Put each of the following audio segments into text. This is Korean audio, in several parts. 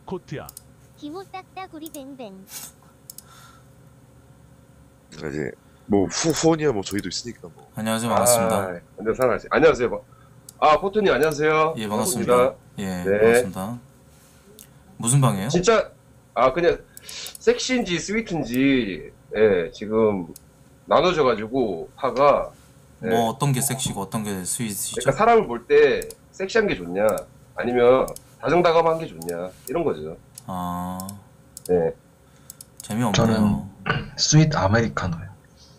코트야. 기모 딱따구리 뱅뱅. 이제 뭐 후원이야 뭐 저희도 있으니까 뭐. 안녕하세요. 반갑습니다. 안녕하세요. 안녕하세요. 포토님 안녕하세요. 예, 반갑습니다. 예, 네. 반갑습니다. 무슨 방이에요? 진짜 그냥 섹시인지 스위트인지 지금 나눠져가지고 파가 뭐 어떤 게 섹시고 어떤 게 스윗이죠? 그러니까 사람을 볼 때 섹시한 게 좋냐 아니면 다정다감한 게 좋냐 이런 거죠. 아, 네. 재미없네요. 저는 스윗 아메리카노요.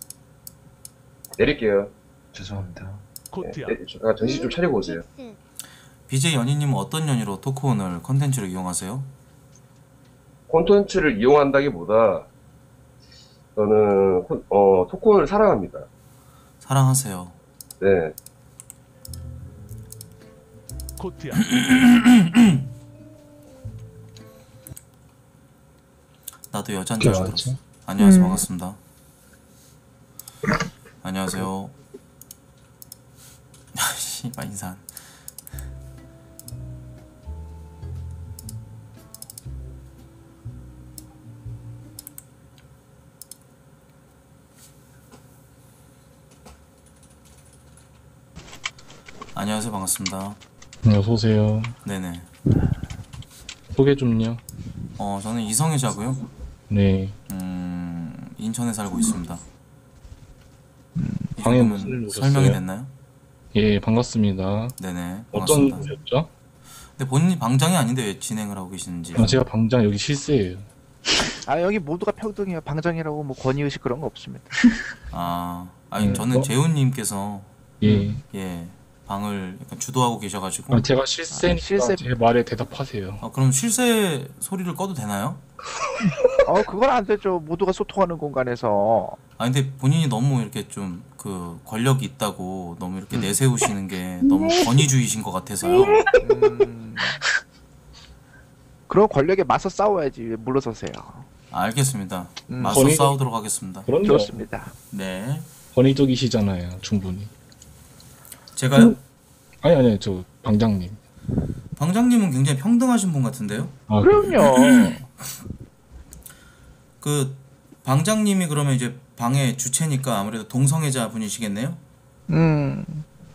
내릴게요. 죄송합니다. 코트야. 잠깐 정신 좀 차리고 오세요. BJ 연희님은 어떤 연유로 토크온을 컨텐츠로 이용하세요? 콘텐츠를 이용한다기보다 저는 토크온을 사랑합니다. 사랑하세요. 네. 코트야. 나도 여잔 줄 알았어. 안녕하세요. 반갑습니다. 안녕하세요. 씨발 인사. 안녕하세요. 반갑습니다. 어서오세요. 네네. 소개 좀요. 저는 이성애자고요. 네. 인천에 살고 있습니다. 이 방에 정도면 무슨 일 오셨어요? 설명이 됐나요? 예, 반갑습니다. 네네. 어떤 반갑습니다. 분이었죠? 근데 본인이 방장이 아닌데 왜 진행을 하고 계시는지. 제가 방장 여기 실세예요. 여기 모두가 평등해요. 방장이라고 뭐 권위의식 그런 거 없습니다. 아니 저는 어? 재훈님께서 예. 예 방을 약간 주도하고 계셔가지고. 제가 실세니까 실세. 제 말에 대답하세요. 그럼 실세 소리를 꺼도 되나요? 그건 안 되죠. 모두가 소통하는 공간에서. 근데 본인이 너무 이렇게 좀 그 권력이 있다고 너무 이렇게 내세우시는 게 너무 권위주의신 것 같아서요. 그런 권력에 맞서 싸워야지. 왜 물러서세요. 알겠습니다. 맞서 권위- 싸우도록 하겠습니다. 그럼요. 좋습니다. 네. 권위적이시잖아요, 충분히. 제가요? 아니, 저 방장님. 방장님은 굉장히 평등하신 분 같은데요? 그럼요. 그 방장님이 그러면 이제 방의 주체니까 아무래도 동성애자 분이시겠네요? 음.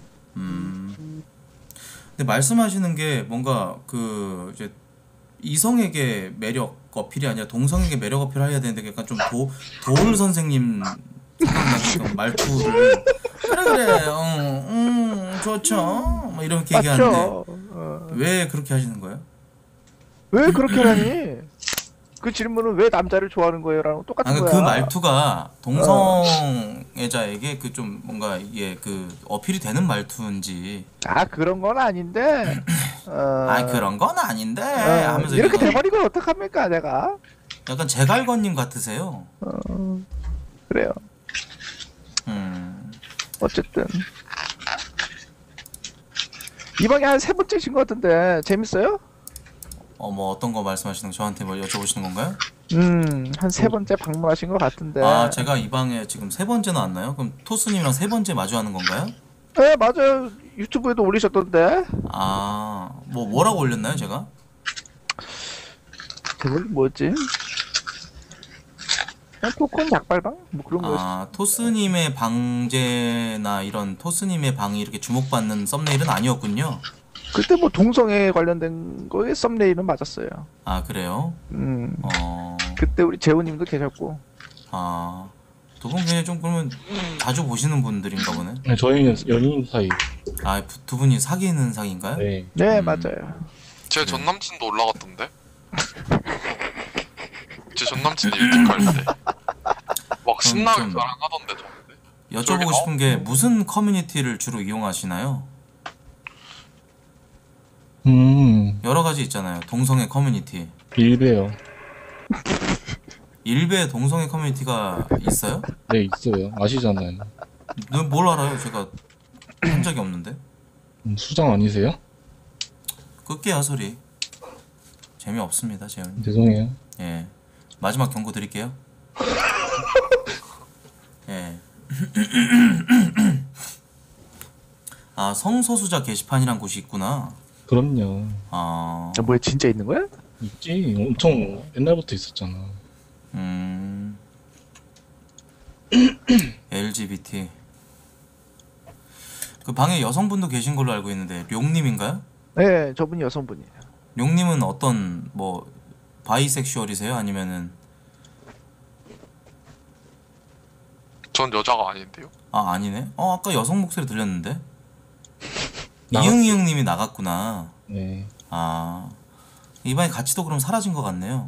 근데 말씀하시는 게 뭔가 그 이제 이성에게 매력 어필이 아니라 동성에게 매력 어필을 해야 되는데 약간 좀 도울 선생님 생각나게끔 말투를 그래 좋죠 뭐 이렇게 얘기하는데 맞죠. 왜 그렇게 하시는 거예요? 왜 그렇게 하니? 그 질문은 왜 남자를 좋아하는 거예요? 라는 똑같은 그 거야. 말투가 동성애자에게 그 좀 뭔가 이게 그 어필이 되는 말투인지 그런 건 아닌데. 그런 건 아닌데 하면서 이렇게 약간, 돼버리면 어떡합니까, 내가? 약간 제갈건님 같으세요. 그래요. 어쨌든. 이 방에 한 세 번째신 것 같은데, 재밌어요? 뭐 어떤 거 말씀하시는 거 저한테 뭐 여쭤보시는 건가요? 한 세 번째 방문하신 것 같은데. 제가 이 방에 지금 세 번째 나왔나요? 그럼 토스님이랑 세 번째 마주하는 건가요? 네, 맞아요. 유튜브에도 올리셨던데. 뭐라고 올렸나요, 제가? 그걸 뭐지? 토큰 약발방? 뭐 그런 거였어. 토스님의 방제나 이런 토스님의 방이 이렇게 주목받는 썸네일은 아니었군요. 그때 뭐 동성애 관련된 거에 썸네일은 맞았어요. 그래요? 그때 우리 재훈님도 계셨고. 두 분 굉장히 좀 그러면 자주 보시는 분들인가 보네. 네, 저희는 연인 사이. 두 분이 사귀는 사이인가요? 네. 네, 맞아요. 제 전남친도 올라갔던데? 제 전남친이 일찍 갈 때. 막 신나게 좀 자랑하던데 저한테. 여쭤보고 싶은 게 무슨 커뮤니티를 주로 이용하시나요? 여러 가지 있잖아요. 동성애 커뮤니티. 일베요. 일베 동성애 커뮤니티가 있어요? 네, 있어요. 아시잖아요. 뭘 알아요? 제가 한 적이 없는데. 수장 아니세요? 끌게요 소리. 재미없습니다 재훈. 죄송해요. 예. 마지막 경고 드릴게요. 예. 성소수자 게시판이란 곳이 있구나. 그럼요. 뭐야, 진짜 있는 거야? 있지. 엄청 옛날부터 있었잖아. LGBT. 그 방에 여성분도 계신 걸로 알고 있는데 룡님인가요? 네, 저분이 여성분이에요. 룡님은 어떤 뭐 바이섹슈얼이세요? 아니면은 전 여자가 아닌데요. 아 아니네. 아까 여성 목소리 들렸는데. 나갔- 이응이응님이 나갔구나. 네. 아 이번에 같이도 그럼 사라진 것 같네요.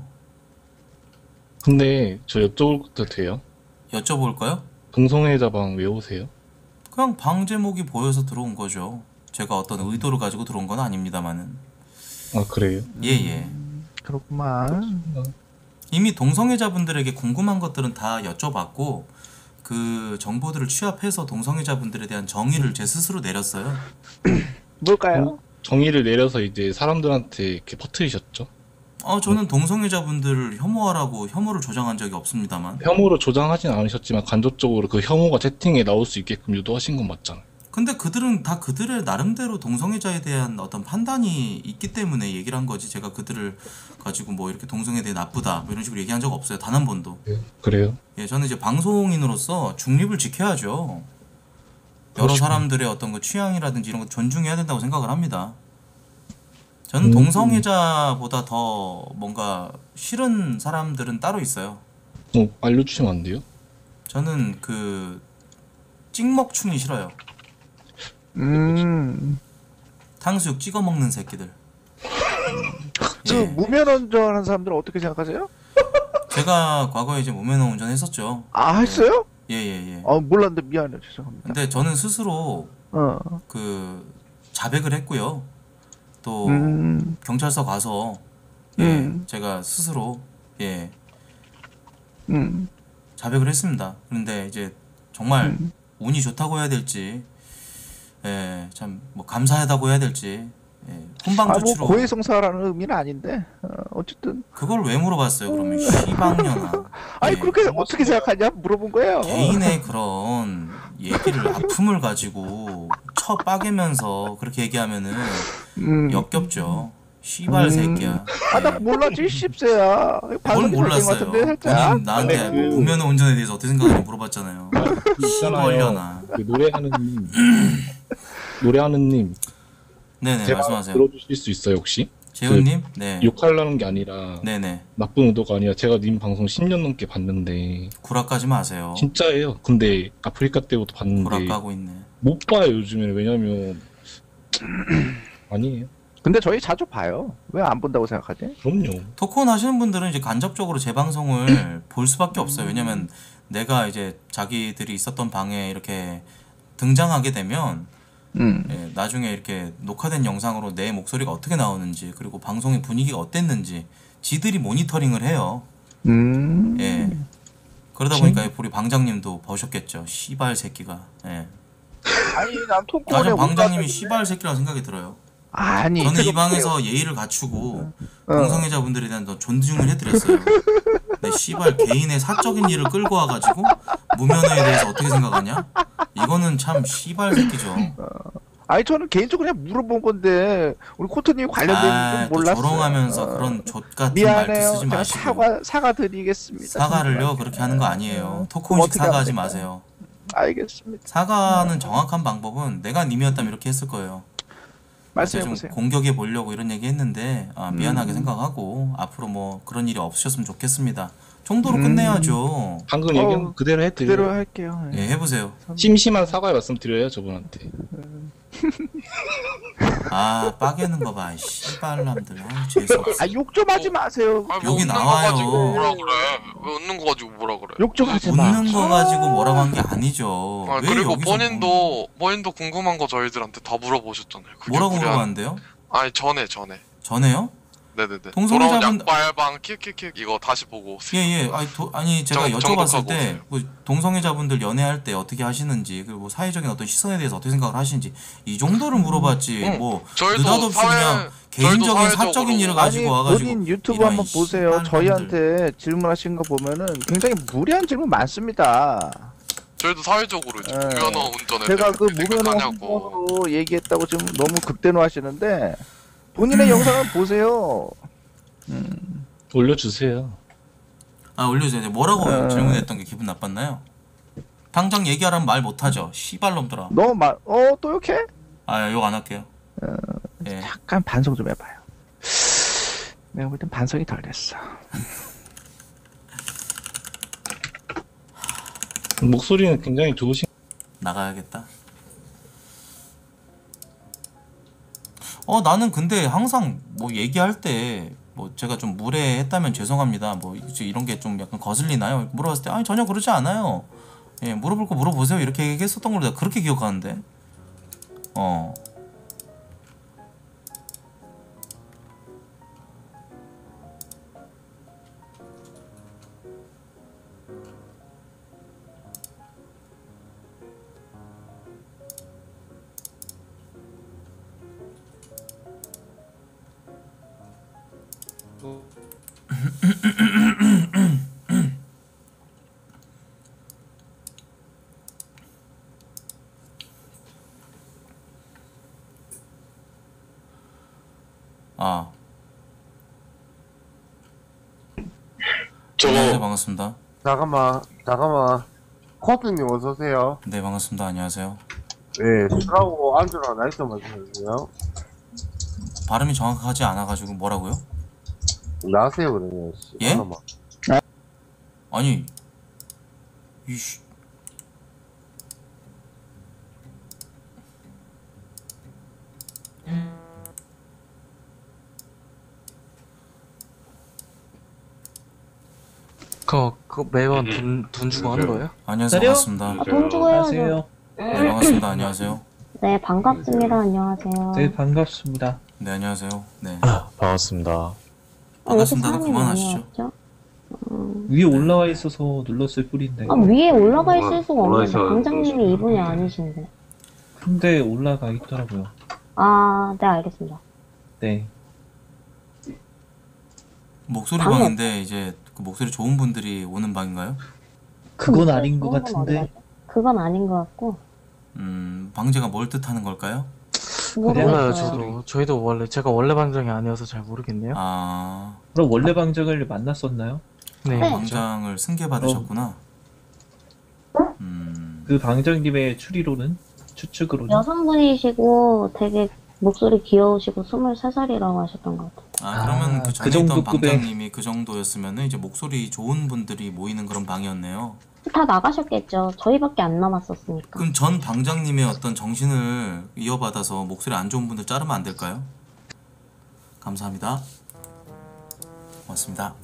근데 저 여쭤볼 것도 돼요? 여쭤볼까요? 동성애자방 왜 오세요? 그냥 방 제목이 보여서 들어온 거죠. 제가 어떤 의도를 가지고 들어온 건 아닙니다만은. 아 그래요? 예예. 그렇구만. 이미 동성애자분들에게 궁금한 것들은 다 여쭤봤고 그 정보들을 취합해서 동성애자분들에 대한 정의를 제 스스로 내렸어요. 뭘까요? 정의를 내려서 이제 사람들한테 이렇게 퍼뜨리셨죠? 저는 동성애자분들을 혐오하라고 혐오를 조장한 적이 없습니다만. 혐오로 조장하진 않으셨지만 간접적으로 그 혐오가 채팅에 나올 수 있게끔 유도하신 건 맞잖아요. 근데 그들은 다 그들의 나름대로 동성애자에 대한 어떤 판단이 있기 때문에 얘기를 한 거지. 제가 그들을 가지고 뭐 이렇게 동성애에 대해 나쁘다 뭐 이런 식으로 얘기한 적 없어요. 단 한 번도. 그래요? 예, 저는 이제 방송인으로서 중립을 지켜야죠. 여러 그렇죠. 사람들의 어떤 그 취향이라든지 이런 거 존중해야 된다고 생각을 합니다. 저는 동성애자보다 더 뭔가 싫은 사람들은 따로 있어요. 알려주시면 안 돼요? 저는 그 찍먹충이 싫어요. 탕수육 찍어 먹는 새끼들. 그 예. 무면 운전하는 사람들은 어떻게 생각하세요? 제가 과거에 이제 무면허 운전했었죠. 아, 했어요? 예예예. 몰랐는데 미안해요. 죄송합니다. 근데 저는 스스로 그 자백을 했고요. 또 경찰서 가서 제가 스스로 자백을 했습니다. 그런데 이제 정말 운이 좋다고 해야 될지 참 뭐 감사하다고 해야 될지 훈방조치로 뭐 고해성사라는 의미는 아닌데 어쨌든 그걸 왜 물어봤어요? 그러면 시방년아. 아니 그렇게 어떻게 생각하냐 물어본 거예요. 개인의 그런 얘기를 아픔을 가지고 쳐 빠개면서 그렇게 얘기하면은 역겹죠. 씨발 새끼야. 나 몰랐지 10세야. 뭘 몰랐어요? 본인 나한테 무면허 운전에 대해서 어떻게 생각하는지 물어봤잖아요. 씨발려나. 그 노래하는 님. 네네 제가 말씀하세요. 들어주실 수 있어요 혹시? 재훈님? 네. 욕하려는 게 아니라 네네. 나쁜 의도가 아니라 제가 님 방송 10년 넘게 봤는데 구락까지 마세요. 진짜예요. 근데 아프리카 때부터 봤는데 구락까고 있네. 못 봐요 요즘에는. 왜냐면 아니에요. 근데 저희 자주 봐요. 왜 안 본다고 생각하지? 그럼요. 토크온 하시는 분들은 이제 간접적으로 제 방송을 볼 수밖에 없어요. 왜냐면 내가 이제 자기들이 있었던 방에 이렇게 등장하게 되면 나중에 이렇게 녹화된 영상으로 내 목소리가 어떻게 나오는지 그리고 방송의 분위기가 어땠는지 지들이 모니터링을 해요. 예. 그러다 보니까 우리 방장님도 보셨겠죠. 씨발 새끼가. 예. 아니 난 토크온에 나중 방장님이 씨발 새끼라고 생각이 들어요. 아니 저는 이 방에서 예의를 갖추고 동성애자분들에 대한 존중을 해드렸어요. 근데 씨발 개인의 사적인 일을 끌고 와가지고 무면허에 대해서 어떻게 생각하냐? 이거는 참 씨발 새끼죠. 아니 저는 개인적으로 그냥 물어본 건데 우리 코트님 관련된 좀 또 몰랐어요. 조롱하면서 그런 족같은 말도 미안해요. 쓰지 제가 마시고. 사과드리겠습니다. 사과를요 그렇게 하는 거 아니에요. 토크온식 어떻게 사과하지 합니까? 마세요. 알겠습니다. 사과는 정확한 방법은 내가 님이었다면 이렇게 했을 거예요. 말씀해 좀 보세요. 공격해 보려고 이런 얘기 했는데 미안하게 생각하고 앞으로 뭐 그런 일이 없으셨으면 좋겠습니다. 정도로 끝내야죠. 방금 얘기한 거 그대로 해드려요. 그대로 할게요. 예, 해보세요. 심심한 사과 말씀드려요 저분한테. 빠개는 거 봐, 씨발람들. 재수없어. 욕 좀 하지 마세요. 아니, 여기 웃는 거 나와요. 가지고 뭐라 그래? 왜 웃는 거 가지고 뭐라 그래? 욕 좀 하지 마. 웃는 거 가지고 뭐라고 한 게 아니죠. 왜 그리고 여기서 본인도 궁금한 거 저희들한테 다 물어보셨잖아요. 그게 뭐라고 무리한- 물어봤는데요? 아니 전에. 전에요? 네네네. 동성애자분- 돌아온 약발방 킥킥킥 이거 다시 보고. 예. 아니 제가 여쭤봤을 정독하고 때 오세요. 뭐 동성애자분들 연애할 때 어떻게 하시는지 그리고 뭐 사회적인 어떤 시선에 대해서 어떻게 생각을 하시는지 이 정도를 물어봤지. 뭐 저희도 느닷없이 그냥 개인적인 사회적으로- 사적인 일을 아니 가지고 와가지고 본인 유튜브 이런 한번 보세요. 씨발놈들. 저희한테 질문하신 거 보면은 굉장히 무리한 질문 많습니다. 저희도 사회적으로 이제 예. 무면허 운전에 제가 그 대해 무면허 생각하냐고. 운전으로 얘기했다고 지금 너무 극대노하시는데 본인의 영상을 보세요. 올려주세요. 아 올려주세요. 뭐라고 어. 질문했던 게 기분 나빴나요? 당장 얘기하라면 말 못하죠. 씨발놈들아. 너무 또 이렇게? 아 욕 안 할게요. 예. 약간 반성 좀 해봐요. 내가 볼 땐 반성이 덜 됐어. 목소리는 굉장히 좋으신. 나가야겠다. 나는 근데 항상 뭐 얘기할 때 뭐 제가 좀 무례했다면 죄송합니다. 뭐 이제 이런 게 좀 약간 거슬리나요? 물어봤을 때 아니 전혀 그러지 않아요. 예, 물어볼 거 물어보세요. 이렇게 얘기했었던 걸로 내가 그렇게 기억하는데. 아. 안녕하세요. 반갑습니다. 잠깐만. 코트님 어서오세요. 네, 반갑습니다. 안녕하세요. 네, 술하고 안주랑 나이스 마시면서요. 발음이 정확하지 않아가지고 뭐라고요? 나세요, 그러면. 씨. 예? 하나만. 아니 이씨 그거 매번 돈 주고 하는 거예요? 안녕하세요. 반갑습니다. 돈 주고 해야죠. 네, 반갑습니다. 안녕하세요. 네, 반갑습니다. 안녕하세요. 반갑습니다. 네, 안녕하세요. 네, 반갑습니다. 반갑습니다는 사람이 그만하시죠. 많이 왔죠? 위에 올라와 있어서 눌렀을 뿐인데. 위에 올라가 있을 수가 없는데 올라가서 방장님이 이분이 아니신데. 근데 올라가 있더라고요. 아, 네, 알겠습니다. 네. 목소리 방금- 방인데 이제 그 목소리 좋은 분들이 오는 방인가요? 그건 아닌 것 그건 같은데. 어디가죠? 그건 아닌 것 같고. 방제가 뭘 뜻하는 걸까요? 몰라요, 모르겠어요. 저도 제가 원래 방정이 아니어서 잘 모르겠네요. 아, 그럼 원래 방정을 만났었나요? 네. 네. 방장을 승계 받으셨구나. 그 방정님의 추측으로는? 여성분이시고 되게 목소리 귀여우시고 23살이라고 하셨던 것 같아요. 아, 그러면 그 그 전에 정도 있던 급의- 방장님이 그 정도였으면 이제 목소리 좋은 분들이 모이는 그런 방이었네요. 다 나가셨겠죠. 저희밖에 안 남았었으니까. 그럼 전 방장님의 어떤 정신을 이어받아서 목소리 안 좋은 분들 자르면 안 될까요? 감사합니다. 고맙습니다.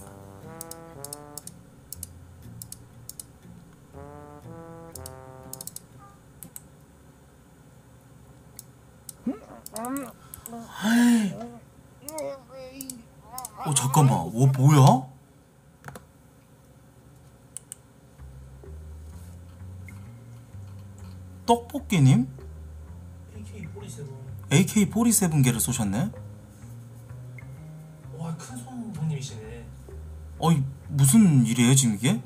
잠깐만. 뭐야? 떡볶이님? AK47개를 쏘셨네? 와, 큰 손님이시네. 어이, 무슨 일이에요 지금 이게?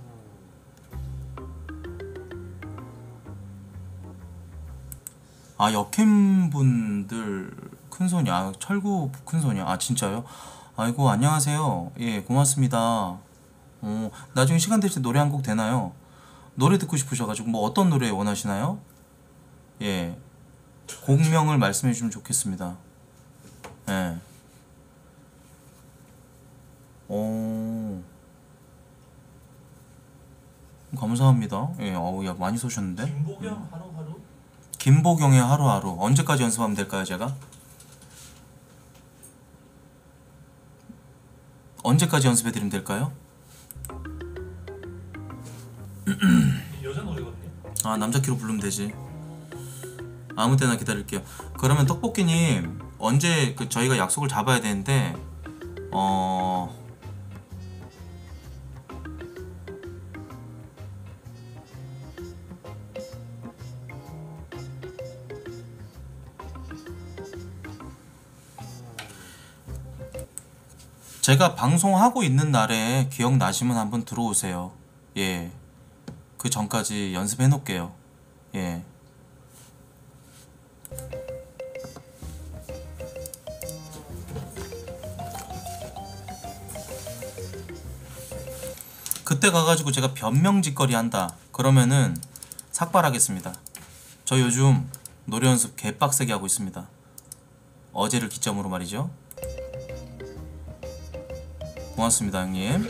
아, 역캠분들 큰손이, 아, 철구 큰손이야. 아, 진짜요? 아이고, 안녕하세요. 예, 고맙습니다. 나중에 시간 될 때 노래 한 곡 되나요? 노래 듣고 싶으셔가지고 뭐 어떤 노래 원하시나요? 예, 곡명을 말씀해 주시면 좋겠습니다. 예. 감사합니다. 예, 야, 많이 쏘셨는데? 김보경 하루하루? 김보경의 하루하루. 언제까지 연습하면 될까요, 제가? 언제까지 연습해드리면 될까요? 여자 노래거든요. 아, 남자 키로 부르면 되지. 아무 때나 기다릴게요. 그러면 떡볶이님 언제 저희가 약속을 잡아야 되는데 제가 방송하고 있는 날에 기억나시면 한번 들어오세요. 예, 그 전까지 연습해 놓을게요. 예. 그때 가가지고 제가 변명짓거리 한다 그러면은 삭발하겠습니다. 저 요즘 노래 연습 개빡세게 하고 있습니다. 어제를 기점으로 말이죠. 고맙습니다 형님.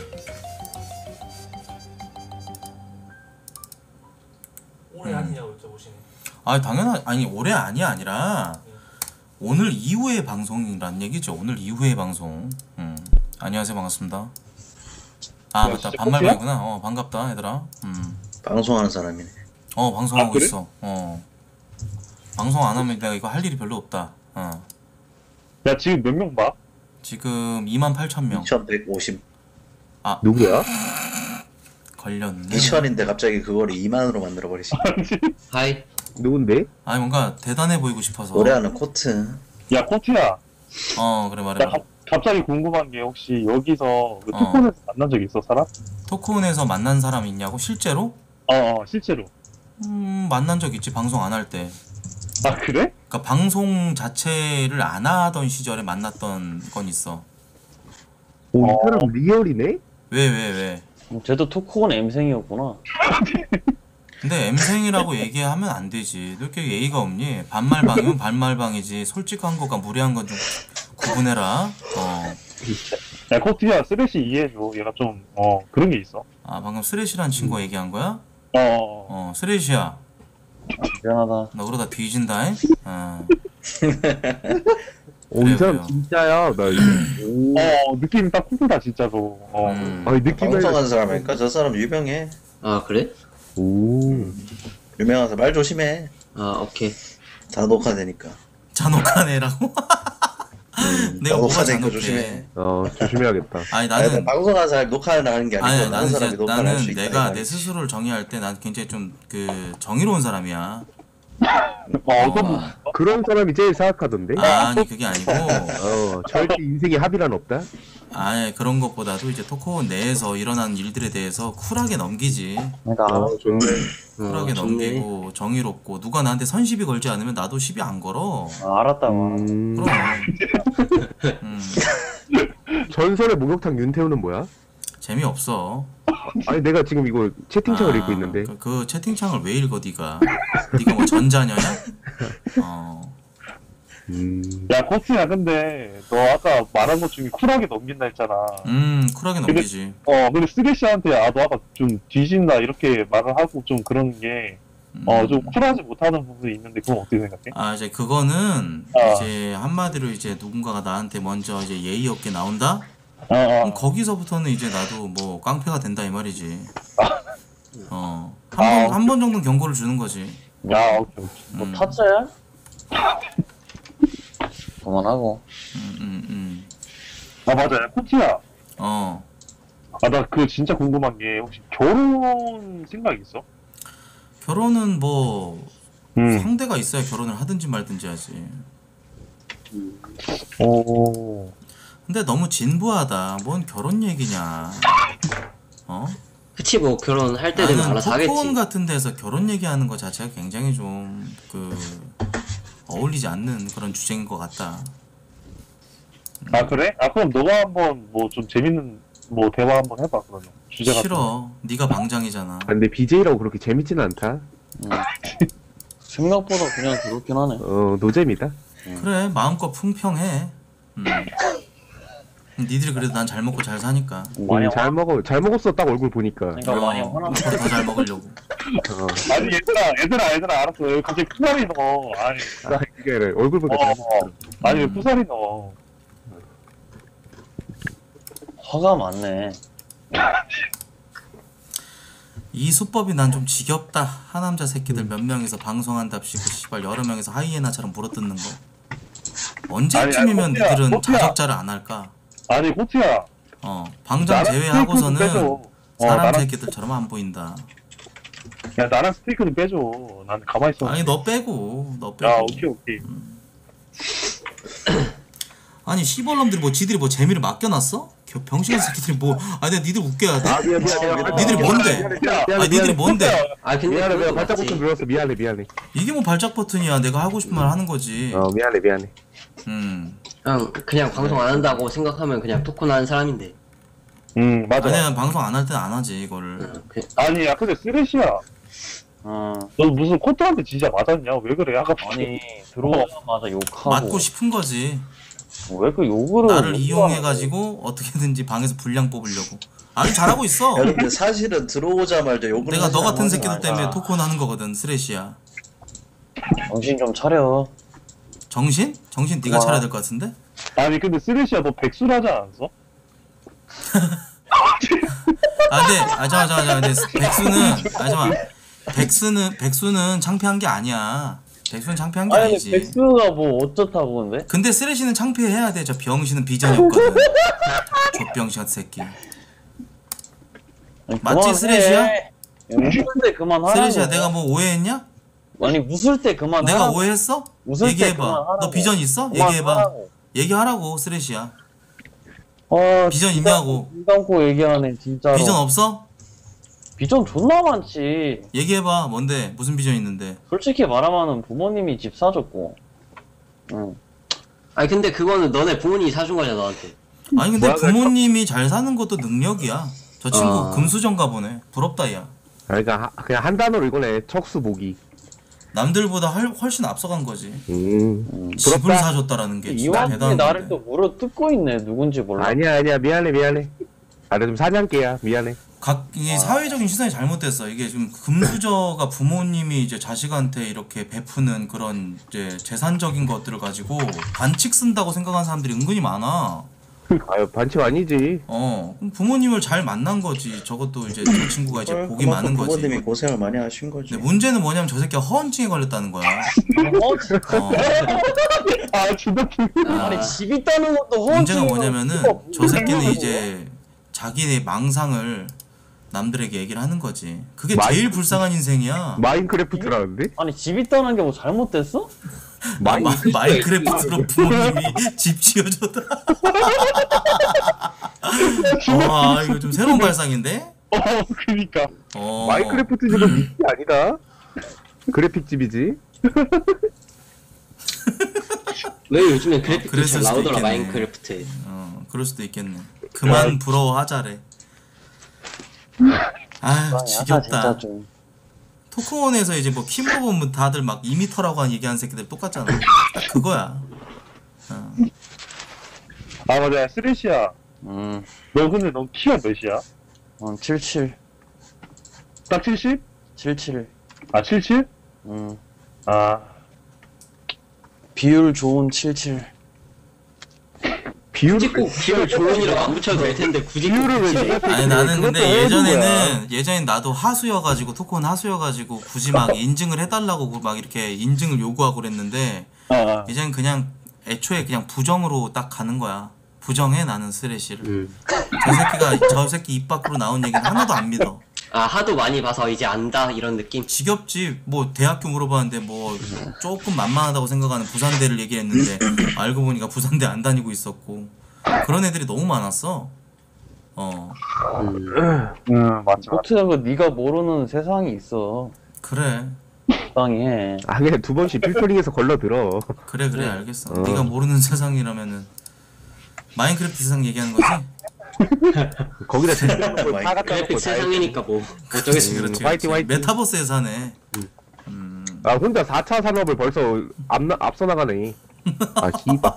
올해 아니냐고 여쭤보시네. 아 아니 올해 아니라 오늘 이후의 방송이란 얘기죠. 오늘 이후의 방송. 안녕하세요 반갑습니다. 아 맞다 반말방이구나. 반갑다 얘들아. 방송하는 사람이네. 방송하고 그래? 있어. 방송 안 하면 내가 이거 할 일이 별로 없다. 야 지금 몇 명 봐? 지금 28,000명. 2150. 아 누구야? 걸렸네. 2000인데 갑자기 그거를 2만으로 만들어버리시. 하이. 누군데? 아니 뭔가 대단해 보이고 싶어서. 노래하는 코트. 야 코트야. 그래 말해. 갑자기 궁금한 게 혹시 여기서 그 토콘에서 만난 적 있어 사람? 토크온에서 만난 사람 있냐고? 실제로? 실제로. 만난 적 있지 방송 안 할 때. 아 그래? 그러니까 방송 자체를 안 하던 시절에 만났던 건 있어. 오, 이 사람 리얼이네? 왜? 쟤도 토크온 M생이었구나. 근데 M생이라고 얘기하면 안 되지. 너 이렇게 예의가 없니? 반말방이면 반말방이지. 솔직한 것과 무례한 건 좀 구분해라. 야 코트야 쓰레쉬 이해해줘. 얘가 좀 그런 게 있어. 아 방금 쓰레쉬란 친구가 얘기한 거야? 쓰레쉬야. 미안하다. 너 그러다 뒤진다. 오, 이 사람 진짜야. 나 이거. 느낌 딱 코트다 진짜로. 아니, 느낌을. 방송하는 사람이니까 저 사람 유명해. 아 그래? 오. 유명해서 말 조심해. 아 오케이. 다 녹화되니까. 잔혹하네라고? 내가 뭐가 녹화되니까 잔혹해? 조심해. 조심해야겠다. 아니 나는 방송하는 사람이 녹화를 나가는 게 아니고 나는 사람이 이제 녹화를 할 수 나는 있다. 내가 내 스스로를 정의할 때 난 굉장히 좀 그 정의로운 사람이야. 그런 사람이 제일 사악하던데? 아니 그게 아니고 절대 인생에 합의란 없다? 아니 그런 것보다도 이제 토크온 내에서 일어난 일들에 대해서 쿨하게 넘기지. 좋네. 쿨하게 넘기고 정의롭고 누가 나한테 선시비 걸지 않으면 나도 시비 안 걸어. 알았다. 그럼. 전설의 목욕탕 윤태우는 뭐야? 재미없어. 아니 내가 지금 이거 채팅창을 읽고 있는데. 그 채팅창을 왜 읽어 네가? 네가 뭐 전자녀야? 야 코트야 근데 너 아까 말한 것 중에 쿨하게 넘긴다 했잖아. 쿨하게 넘기지. 근데 쓰레쉬한테 너 아까 좀 뒤진다 이렇게 말을 하고 좀 그런 게 좀 쿨하지 못하는 부분이 있는데 그건 어떻게 생각해? 아 이제 그거는 이제 한마디로 이제 누군가가 나한테 먼저 이제 예의 없게 나온다? 그럼 거기서부터는 이제 나도 뭐 깡패가 된다 이 말이지. 한 번 정도 경고를 주는 거지. 야 오케이. 너 타짜야? 그만하고. 아 맞아 야 코트야. 나 그 진짜 궁금한 게 혹시 결혼 생각 있어? 결혼은 뭐 상대가 있어야 결혼을 하든지 말든지 하지. 근데 너무 진부하다. 뭔 결혼 얘기냐. 그치 뭐 결혼할 때 되면 알아서 하겠지. 토크온 같은 데서 결혼 얘기하는 거 자체가 굉장히 좀 어울리지 않는 그런 주제인 것 같다. 아 그래? 그럼 너가 한번 뭐 좀 재밌는 뭐 대화 한번 해봐 그러면. 주제 같은 싫어. 네가 방장이잖아. 근데 BJ라고 그렇게 재밌진 않다. 생각보다 그냥 그렇긴 하네. 노잼이다. 그래 마음껏 풍평해. 니들이 그래도 난 잘 먹고 잘 사니까. 잘 먹었어 딱 얼굴 보니까. 앞으로 더 잘 먹으려고. 아니 얘들아 알았어. 여기 갑자기 푸사리 넣어. 아니 그게 얼굴 보니까 잘 먹었어. 아니 왜 푸사리 넣어. 화가 많네. 이 수법이 난 좀 지겹다. 하남자 새끼들 몇 명이서 방송한답시고 씨발 여러 명이서 하이에나처럼 물어뜯는 거. 언제쯤이면 아니, 니들은 호트야. 자적자를 안 할까? 아니 호트야. 방장 제외하고서는 빼줘. 사람 나랑- 새끼들처럼 안 보인다. 야 나랑 스테이크는 빼줘. 난 가만히 있어. 아니 너 빼고. 야 오케이. 아니 시벌놈들이 뭐 지들이 뭐 재미를 맡겨놨어? 병신한 새끼들이 뭐 아니 니들 웃겨야 돼. 니들이 뭔데? 아니 니들이 뭔데? 미안해 내가 발작 버튼 눌렀어. 미안해. 이게 뭐 발작 버튼이야. 내가 하고 싶은 말 하는 거지. 미안해. 그냥 방송 안 한다고 생각하면 그냥 토큰 하는 사람인데. 맞아. 아니야 방송 안 할 땐 안 하지 이거를. 아니야, 근데 쓰레쉬야. 너 무슨 코트한테 진짜 맞았냐? 왜 그래? 아까 아니 들어오자마자 욕하고 맞고 싶은 거지. 왜 그 욕을 나를 이용해가지고 어떻게든지 방에서 분량 뽑으려고. 아주 잘하고 있어. 여러분들 사실은 들어오자마자 욕을 내가 너 같은 하지 새끼들 않아요. 때문에 토크온 하는 거거든. 쓰레쉬야. 정신 좀 차려. 정신? 정신 네가 와. 차려야 될 것 같은데? 아니 근데 쓰레쉬야 너 백수를 하지 않았어? 근데 백수는 창피한 게 아니야. 백수는 창피한 게 아니 아니지. 백수가 뭐 어쩌다고 근데? 근데 쓰레쉬는 창피해야 돼. 저 병신은 비전이 없거든. 족병신 같은 새끼. 아니, 맞지, 그만해. 쓰레쉬야? 웃을 때 그만하라고. 쓰레쉬야 내가 뭐 오해했냐? 아니 웃을 때 그만하라고. 내가 오해했어? 웃을 때 얘기해봐. 그만하라고. 너 비전 있어? 그만하라고. 얘기해봐. 얘기하라고 쓰레쉬야. 비전 진짜 있냐고. 눈 감고 얘기하네 진짜로. 비전 없어? 비전 존나 많지. 얘기해봐. 뭔데? 무슨 비전 있는데? 솔직히 말하면은 부모님이 집 사줬고. 응. 아니 근데 그거는 너네 부모님이 사준 거잖아 너한테. 아니 근데 부모님이 잘 사는 것도 능력이야. 저 친구 아. 금수저인가 보네. 부럽다 야. 그러니까 그냥 한 단어로 이거네. 척수보기. 남들보다 훨씬 앞서간 거지. 집을 부럽다. 사줬다라는 게 이 진짜 와중에 대단한 나를 건데. 또 물어 뜯고 있네. 누군지 몰라. 아니야 미안해. 나 좀 사냥개야. 미안해. 이게 사회적인 시선이 잘못됐어. 이게 지금 금수저가 부모님이 이제 자식한테 이렇게 베푸는 그런 이제 재산적인 것들을 가지고 반칙 쓴다고 생각하는 사람들이 은근히 많아. 아유 반칙 아니지. 그럼 부모님을 잘 만난 거지. 저것도 이제 저 친구가 이제 복이 그만큼 많은 거지. 부모님이 고생을 많이 하신 거지. 근데 문제는 뭐냐면 저 새끼가 허언증에 걸렸다는 거야. 아 진짜 아니 집 있다는 것도 허언증이면 문제가 뭐냐면은 저 새끼는 뭐야. 이제 자기의 망상을 남들에게 얘기를 하는 거지. 그게 마인- 제일 불쌍한 인생이야. 마인크래프트라는데? 아니 집 있다는 게 뭐 잘못됐어? 마인크래프트로 부모님이 집 지어줬다. 이거 좀 새로운 발상인데? 그니까. 마인크래프트 집은 미끼 아니다. 그래픽집이지. 왜 요즘에 그래픽도 그랬을 잘 수도 나오더라 있겠네. 마인크래프트에. 그럴 수도 있겠네. 그만 부러워하자래. 아휴 지겹다. 진짜 좀. 토크온에서 이제 뭐 키모 보면 다들 막 2m라고 한 얘기하는 새끼들 똑같잖아. 딱 그거야. 아 맞아 쓰레쉬야. 너 근데 너 키가 몇이야? 77. 딱 70? 77. 아 77? 아 비율 좋은 77. 굳이 꼭 비율 좋은이라고 안 붙여도 될 텐데 굳이 비율을 왜 붙이지? 아니 나는 근데 그것도 왜 준 거야? 예전엔 나도 하수여가지고 토크온 하수여가지고 굳이 막 인증을 해달라고 막 이렇게 인증을 요구하고 그랬는데 이제는 그냥 애초에 그냥 부정으로 딱 가는 거야. 부정해 나는 쓰레쉬를. 저 새끼 입 밖으로 나온 얘기는 하나도 안 믿어. 아 하도 많이 봐서 이제 안다 이런 느낌? 지겹지. 뭐 대학교 물어봤는데 뭐 조금 만만하다고 생각하는 부산대를 얘기했는데 알고 보니까 부산대 안 다니고 있었고 그런 애들이 너무 많았어. 맞지. 보트가 네가 모르는 세상이 있어. 그래. 적당히 해. 아 그냥 두 번씩 필터링해서 걸러들어. 그래 알겠어. 네가 모르는 세상이라면은 마인크래프트 세상 얘기하는 거지? 거기다 그래픽 세상이니까 뭐 어쩌겠어. 그렇지. 화이팅. 메타버스에 사네. 아 혼자 4차 산업을 벌써 앞서 나가네. 아 씨발.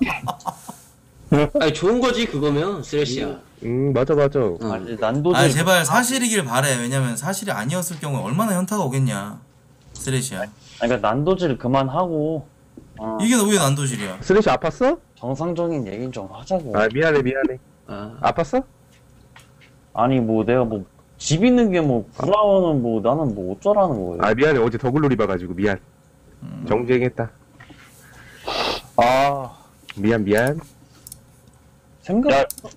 아니 좋은 거지 그거면 쓰레쉬야. 맞아. 아니 난도질. 아 제발 사실이길 바래. 왜냐면 사실이 아니었을 경우에 얼마나 현타가 오겠냐. 쓰레쉬야. 아니 그러니까 난도질 그만하고. 이게 왜 난도질이야? 쓰레쉬 아팠어? 정상적인 얘기 좀 하자고. 아 미안해. 아팠어? 아니 뭐 내가 뭐 집 있는 게 뭐 부러워는 뭐 나는 뭐 어쩌라는 거예요. 아 미안해. 어제 더글놀이 봐가지고 미안. 정주행했다. 미안. 생각.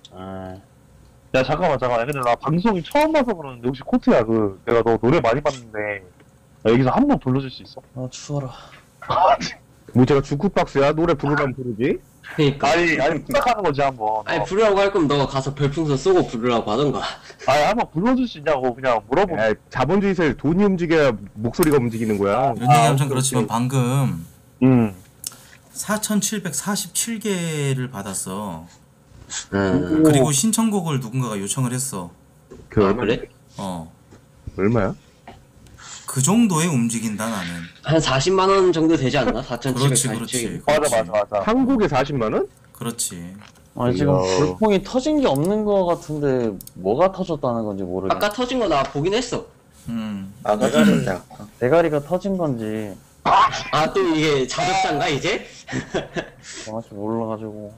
야 잠깐만. 근데 나 방송이 처음 봐서 그러는데 혹시 코트야 내가 너 노래 많이 봤는데 나 여기서 한 번 불러줄 수 있어? 아 추워라. 뭐 제가 주쿠박스야? 노래 부르면 부르지? 그니까. 아니 부탁하는 거지 한번. 아니 부르라고 할 거면 너가 가서 별풍선 쏘고 부르라고 하던가. 아니 한번 불러줄 수 있냐고 그냥 물어보. 야, 자본주의에서 돈이 움직여야 목소리가 움직이는 거야. 이런 얘기하면 좀 그렇지만 방금 4,747개를 4,747개를 받았어. 그리고 신청곡을 누군가가 요청을 했어. 그래? 얼마야? 그 정도에 움직인다 나는. 한 40만 원 정도 되지 않나? 4,700. 그렇지. 맞아. 한국에 40만 원? 그렇지. 아니 지금 불통이 터진 게 없는 거 같은데 뭐가 터졌다는 건지 모르겠네. 아까 터진 거 나 보긴 했어. 아까 잘했다. 대가리가 터진 건지 아, 또 이게 자격자인가 이제? 정확히 몰라가지고.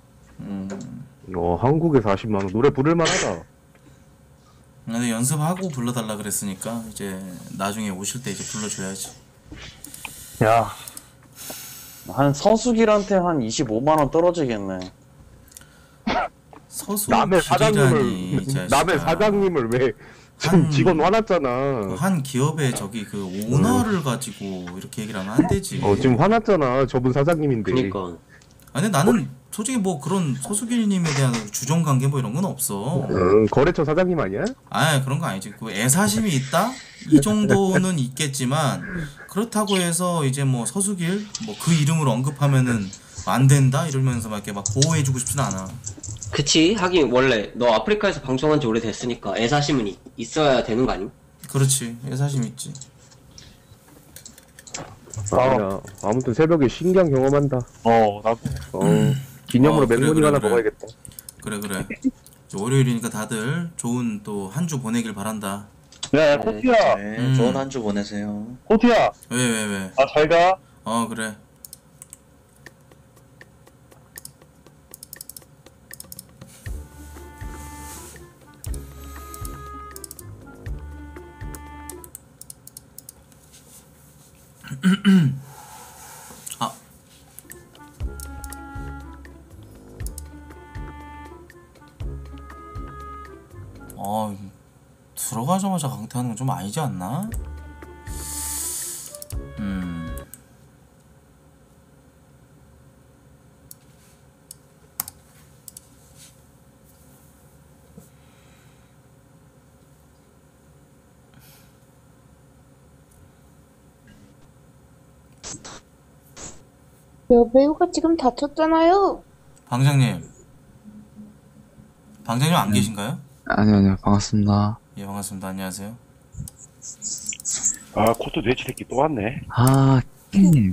한국에 40만 원 노래 부를 만하다. 근데 연습하고 불러달라 그랬으니까 이제 나중에 오실 때 이제 불러줘야지. 야, 한 서수길한테 한 25만 원 떨어지겠네. 남의 서수길이라니. 남의 사장님을 왜 지금 직원 화났잖아. 한 기업의 저기 그 오너를 가지고 이렇게 얘기를 하면 안 되지. 지금 화났잖아. 저분 사장님인데. 그니까. 아니 나는 솔직히 뭐 그런 서수길님에 대한 주종 관계 뭐 이런 건 없어. 거래처 사장님 아니야? 아 그런 거 아니지. 그 애사심이 있다? 이 정도는 있겠지만 그렇다고 해서 이제 뭐 서수길 뭐 그 이름으로 언급하면은 안 된다 이러면서 막 이렇게 막 보호해주고 싶진 않아. 그치. 하긴 원래 너 아프리카에서 방송한 지 오래됐으니까 애사심은 있어야 되는 거 아니? 그렇지. 애사심 있지. 아무튼 새벽에 신기한 경험한다. 나도. 기념으로 그래, 맹문이 그래, 하나 그래. 먹어야겠다. 그래. 이제 월요일이니까 다들 좋은 또 한 주 보내길 바란다. 야, 코트야. 네, 좋은 한 주 보내세요. 코트야. 왜? 아, 잘 가. 그래. 들어가자마자 강퇴하는 건 좀 아니지 않나? 여배우가 지금 다쳤잖아요. 방장님 안 계신가요? 아니요 반갑습니다. 예 반갑습니다. 안녕하세요. 아, 코트 돼지 새끼 또 왔네. 님.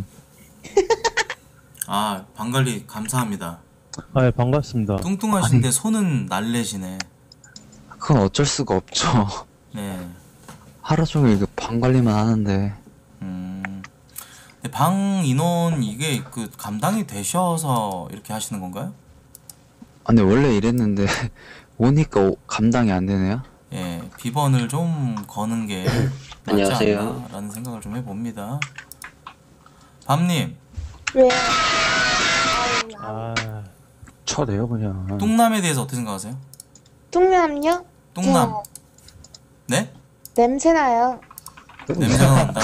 방관리 감사합니다. 예 반갑습니다. 뚱뚱하신데 손은 날래시네. 그건 어쩔 수가 없죠. 네. 하루 종일 방 관리만 하는데. 근데 방 인원 이게 그 감당이 되셔서 이렇게 하시는 건가요? 아니 원래 이랬는데 오니까 감당이 안 되네요. 예, 비번을 좀 거는 게 맞지 안녕하세요. 않나라는 생각을 좀 해봅니다. 밤님, 왜? 쳐내요 그냥. 뚱남에 대해서 어떻게 생각하세요? 뚱남요? 뚱남. 네? 냄새나요. 냄새가 난다.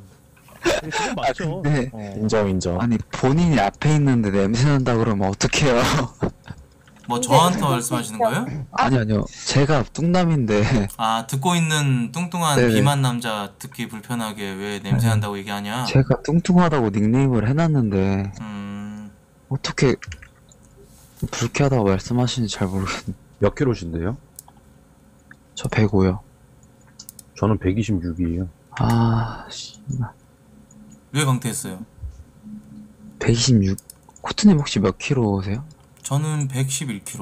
맞죠. 네. 인정. 아니 본인이 앞에 있는데 냄새 난다 그러면 어떡해요? 뭐 저한테 말씀하시는 거예요? 아니요. 제가 뚱남인데. 듣고 있는 뚱뚱한 네네. 비만 남자 듣기 불편하게 왜 냄새 난다고 얘기하냐? 제가 뚱뚱하다고 닉네임을 해놨는데 어떻게 불쾌하다고 말씀하시는지 잘 모르겠네. 몇 킬로신데요? 저 105요. 저는 126이에요. 씨발. 왜 강퇴했어요? 126. 코트님 혹시 몇 킬로세요? 저는 111kg.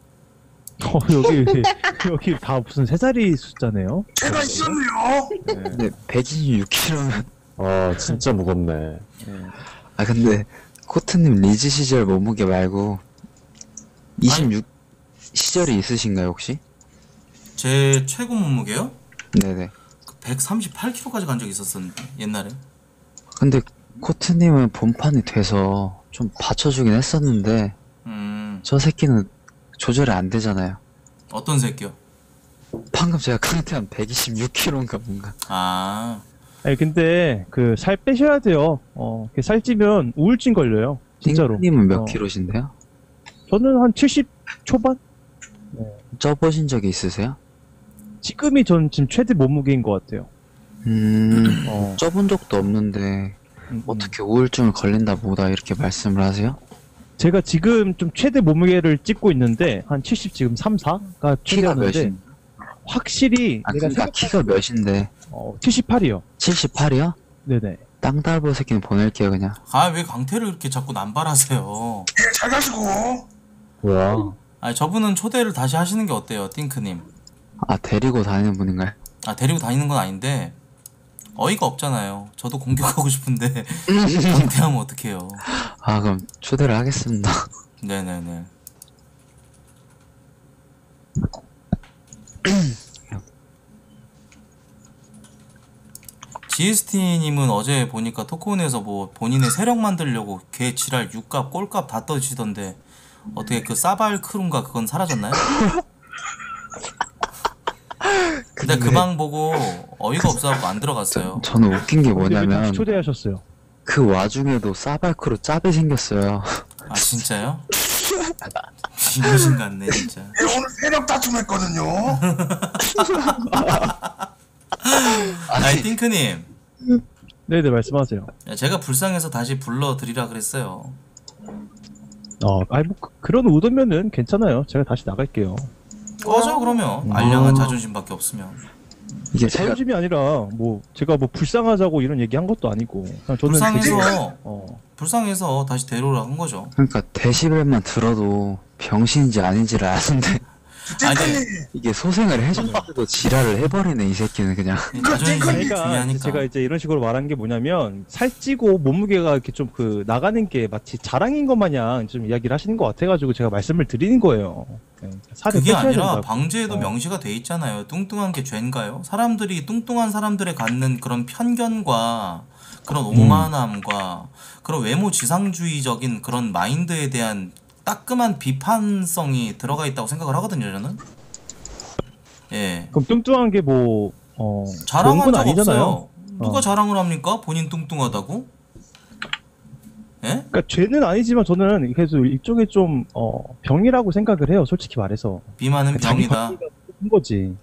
여기 다 무슨 세 자리 숫자네요. 제가 있었네요. 네, 126kg면. 진짜 무겁네. 근데 코트님 리즈 시절 몸무게 말고 26 시절이 있으신가요 혹시? 제 최고 몸무게요? 네네. 138kg까지 간 적이 있었었는데 옛날에. 근데 코트님은 본판이 돼서 좀 받쳐주긴 했었는데 저 새끼는 조절이 안 되잖아요. 어떤 새끼요? 방금 제가 강퇴한 126kg인가 뭔가. 아니 근데 그 살 빼셔야 돼요. 살찌면 우울증 걸려요. 진짜로. 님은 몇 킬로신데요? 저는 한 70 초반? 쪄보신 적이 있으세요? 지금이 전 지금 최대 몸무게인 것 같아요. 쪄본 적도 없는데 어떻게 우울증을 걸린다 뭐다 이렇게 말씀을 하세요? 제가 지금 좀 최대 몸무게를 찍고 있는데 한 70 지금 3, 4가 키가 최대였는데 몇인? 확실히 아, 내가 그러니까 키가 몇인데? 78이요. 78이요? 네네. 땅달보 새끼는 보낼게요 그냥. 아 왜 강태를 이렇게 자꾸 남발하세요? 잘 가시고. 뭐야? 아니 저분은 초대를 다시 하시는 게 어때요, 띵크님? 아 데리고 다니는 분인가요? 아 데리고 다니는 건 아닌데 어이가 없잖아요. 저도 공격하고 싶은데 강태하면 어떡해요? 아 그럼 초대를 하겠습니다. 네네네. GST님은 어제 보니까 토크온에서 뭐 본인의 세력 만들려고 개 지랄 육값 꼴값 다 떠지던데 어떻게 그 사발 크룬가 그건 사라졌나요? 근데 그 방 보고 어이가 없어갖고 안 들어갔어요. 저는 웃긴 게 뭐냐면 초대하셨어요. 그 와중에도 사발크로 짭이 생겼어요. 아 진짜요? 비무신 같네 진짜. 오늘 세력 다툼했거든요. 아니 띵크님. 네네 말씀하세요. 제가 불쌍해서 다시 불러드리라 그랬어요. 아니 뭐 그런 의도면은 괜찮아요. 제가 다시 나갈게요. 꺼져 그러면 알량한 자존심밖에 없으면. 이게 자존심이 아니라 뭐 제가 뭐 불쌍하자고 이런 얘기 한 것도 아니고 그냥 저는 불쌍해서 불쌍해서 다시 데려오라 한 거죠. 그러니까 데시벨만 들어도 병신인지 아닌지를 아는데 아니 이게 소생을 해줬는데도 지랄을 해버리네 이 새끼는 그냥. 그러니까 제가 이제 이런 식으로 말한 게 뭐냐면 살찌고 몸무게가 이렇게 좀 그 나가는 게 마치 자랑인 것 마냥 좀 이야기를 하시는 것 같아가지고 제가 말씀을 드리는 거예요. 살을 그게 빼셔야 아니라 된다고. 방제에도 명시가 돼 있잖아요. 뚱뚱한 게 죄인가요? 사람들이 뚱뚱한 사람들에 갖는 그런 편견과 그런 오만함과 그런 외모 지상주의적인 그런 마인드에 대한 따끔한 비판성이 들어가 있다고 생각을 하거든요, 저는. 예. 그럼 뚱뚱한 게 뭐 자랑한 적 아니잖아요. 없어요. 누가 자랑을 합니까? 본인 뚱뚱하다고? 예? 그러니까 죄는 아니지만 저는 그래서 일종의 좀 병이라고 생각을 해요. 솔직히 말해서. 비만은 자기 병이다. 관리가 큰 거지.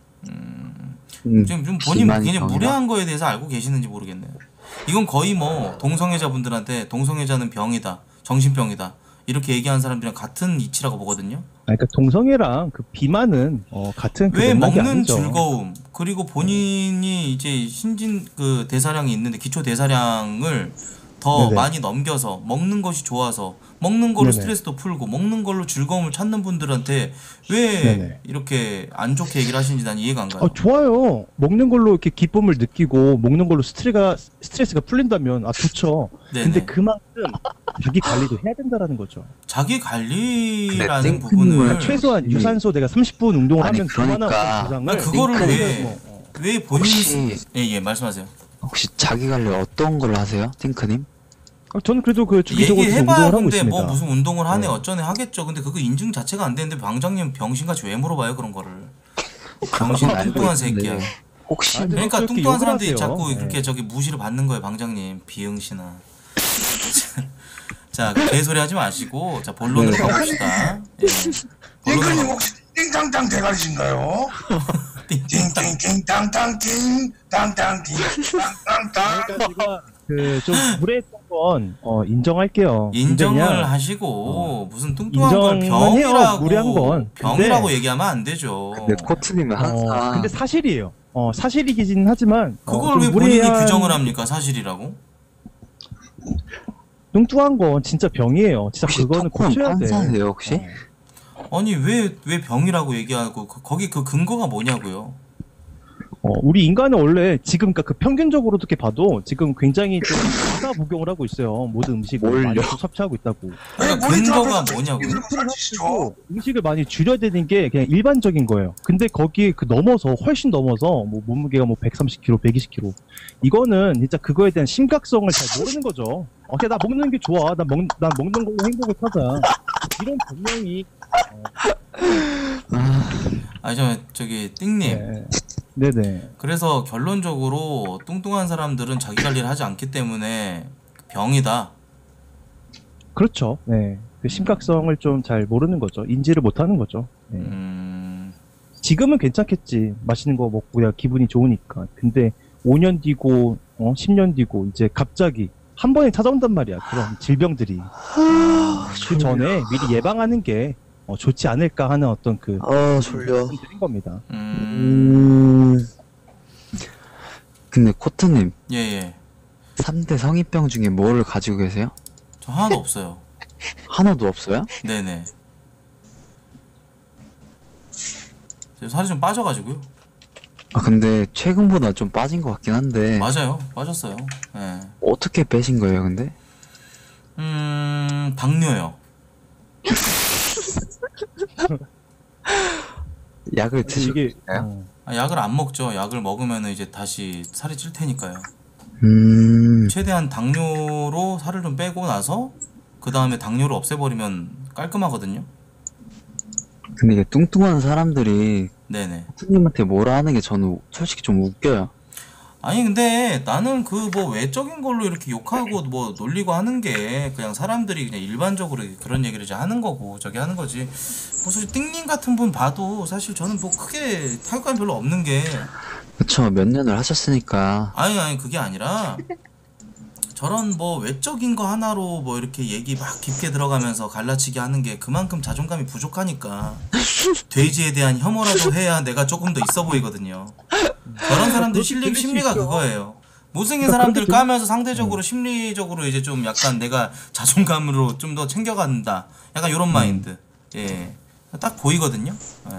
지금 좀 본인 굉장히 무례한 거에 대해서 알고 계시는지 모르겠네요. 이건 거의 뭐 동성애자분들한테 동성애자는 병이다, 정신병이다 이렇게 얘기하는 사람들이랑 같은 이치라고 보거든요. 그러니까 동성애랑 그 비만은 같은 그 왜 맥락이 먹는 아니죠. 즐거움 그리고 본인이 이제 신진 그 대사량이 있는데 기초 대사량을 더 네네. 많이 넘겨서 먹는 것이 좋아서 먹는 걸로 네네. 스트레스도 풀고 먹는 걸로 즐거움을 찾는 분들한테 왜 네네. 이렇게 안 좋게 얘기를 하시는지 난 이해가 안 가요. 좋아요. 먹는 걸로 이렇게 기쁨을 느끼고 먹는 걸로 스트레스가 풀린다면 좋죠. 네네. 근데 그만큼 자기 관리도 해야 된다라는 거죠. 자기 관리라는 땡 부분을 최소한 유산소 내가 30분 운동을 아니, 하면 그러니까. 그만한 보상을 그거를 왜 본인 혹시 예 말씀하세요. 혹시 자기 관리 어떤 걸 하세요, 팅크님? 저는 그래도 그 주기적으로 좀 얘기해봐야 운동을 하고 근데 있습니다. 뭐 무슨 운동을 하네 어쩌네 하겠죠. 근데 그거 인증 자체가 안 되는데 방장님 병신같이 왜 물어봐요 그런 거를. 병신 뚱뚱한 새끼야. 혹시 그러니까 그렇게 뚱뚱한 욕을 사람들이 하세요. 자꾸 그렇게 저기 무시를 받는 거예요 방장님 비응신아. 자 개소리 하지 마시고 자 본론으로 가봅시다. 예. 띵크님 혹시 띵땅땅 대가리신가요? 띵띵띵땅땅띵 땅땅띵 땅땅땅. 좀 무례했던 건 인정할게요. 인정을 근데 그냥 하시고 무슨 뚱뚱한 걸 인정만 해요, 병이라고 무례한 건. 병이라고 근데- 얘기하면 안 되죠. 근데 코트님은 항상 근데 사실이에요. 사실이긴 하지만 그걸 좀 왜 본인이 무례한- 규정을 합니까 사실이라고? 뚱뚱한 건 진짜 병이에요. 진짜 혹시 그거는 토크는 고쳐야 돼. 판사세요 혹시? 아니 왜 병이라고 얘기하고 거기 그 근거가 뭐냐고요? 우리 인간은 원래 지금 그러니까 그 평균적으로 이렇게 봐도 지금 굉장히 좀 과다복용을 하고 있어요. 모든 음식을 많이 좀 섭취하고 있다고. 그러니까 근거가 뭐냐고요? 음식을 많이 줄여야 되는 게 그냥 일반적인 거예요. 근데 거기에 그 넘어서 훨씬 넘어서 뭐 몸무게가 뭐 130kg, 120kg 이거는 진짜 그거에 대한 심각성을 잘 모르는 거죠. 그냥 나 먹는 게 좋아. 난 먹는 걸로 행복을 찾아. 이런 변명이 아니 저기 띵님. 네네. 그래서 결론적으로 뚱뚱한 사람들은 자기 관리를 하지 않기 때문에 병이다. 그렇죠. 네. 그 심각성을 좀 잘 모르는 거죠. 인지를 못하는 거죠. 네. 지금은 괜찮겠지. 맛있는 거 먹고 그냥 기분이 좋으니까. 근데 5년 뒤고 10년 뒤고 이제 갑자기 한 번에 찾아온단 말이야. 그런 질병들이. 그 전에 미리 예방하는 게 좋지 않을까 하는 어떤 그 졸려. 드린 겁니다. 근데 코트님. 예예. 3대 성인병 중에 뭐를 가지고 계세요? 저 하나도 없어요. 하나도 없어요? 네네. 살이 좀 빠져가지고요. 아 근데 최근보다 좀 빠진 것 같긴 한데. 맞아요. 빠졌어요. 예. 어떻게 빼신 거예요, 근데? 당뇨요. 약을 드시고 약을 안 먹죠. 약을 먹으면 이제 다시 살이 찔 테니까요. 최대한 당뇨로 살을 좀 빼고 나서 그 다음에 당뇨를 없애버리면 깔끔하거든요. 근데 이게 뚱뚱한 사람들이 네네. 코트님한테 뭐라 하는 게 저는 솔직히 좀 웃겨요. 아니 근데 나는 그 뭐 외적인 걸로 이렇게 욕하고 뭐 놀리고 하는 게 그냥 사람들이 그냥 일반적으로 그런 얘기를 이제 하는 거고 저기 하는 거지. 뭐 솔직히 띵님 같은 분 봐도 사실 저는 뭐 크게 타격감이 별로 없는 게. 그쵸, 몇 년을 하셨으니까. 아니 그게 아니라 저런 뭐 외적인 거 하나로 뭐 이렇게 얘기 막 깊게 들어가면서 갈라치기 하는 게 그만큼 자존감이 부족하니까 돼지에 대한 혐오라도 해야 내가 조금 더 있어 보이거든요. 저런 사람들 심리가 그거예요. 못생긴 사람들 까면서 상대적으로 심리적으로 이제 좀 약간 내가 자존감으로 좀 더 챙겨간다. 약간 요런 마인드. 예. 딱 보이거든요. 예.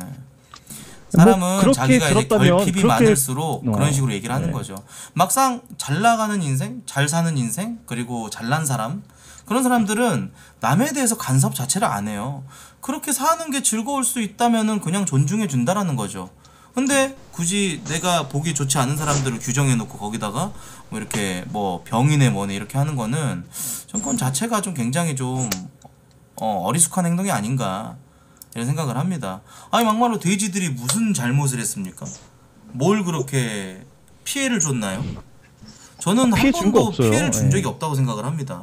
사람은 뭐 자기가 이제 결핍이 많을수록 어, 그런 식으로 얘기를 하는 네. 거죠. 막상 잘 나가는 인생, 잘 사는 인생, 그리고 잘난 사람, 그런 사람들은 남에 대해서 간섭 자체를 안 해요. 그렇게 사는 게 즐거울 수 있다면은 그냥 존중해 준다라는 거죠. 근데 굳이 내가 보기 좋지 않은 사람들을 규정해 놓고 거기다가 뭐 이렇게 뭐 병이네 뭐네 이렇게 하는 거는 전 그건 자체가 좀 굉장히 좀 어리숙한 행동이 아닌가 이런 생각을 합니다. 아니 막말로 돼지들이 무슨 잘못을 했습니까? 뭘 그렇게 피해를 줬나요? 저는 한 번도 피해를 준 적이 없다고 생각을 합니다.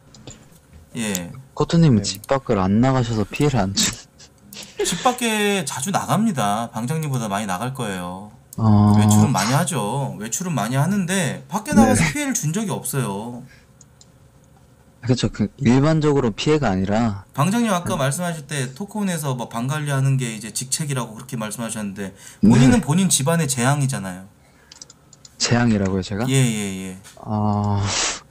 예. 코트님은 집 밖을 안 나가셔서 피해를 안 주. 집 밖에 자주 나갑니다. 방장님보다 많이 나갈 거예요. 아... 외출은 많이 하죠. 외출은 많이 하는데 밖에 나가서 피해를 준 적이 없어요. 그렇죠. 그 일반적으로 피해가 아니라 방장님 아까 말씀하실 때 토크온에서 뭐 방 관리하는 게 이제 직책이라고 그렇게 말씀하셨는데 본인은 본인 집안의 재앙이잖아요. 재앙이라고요, 제가? 예예예. 아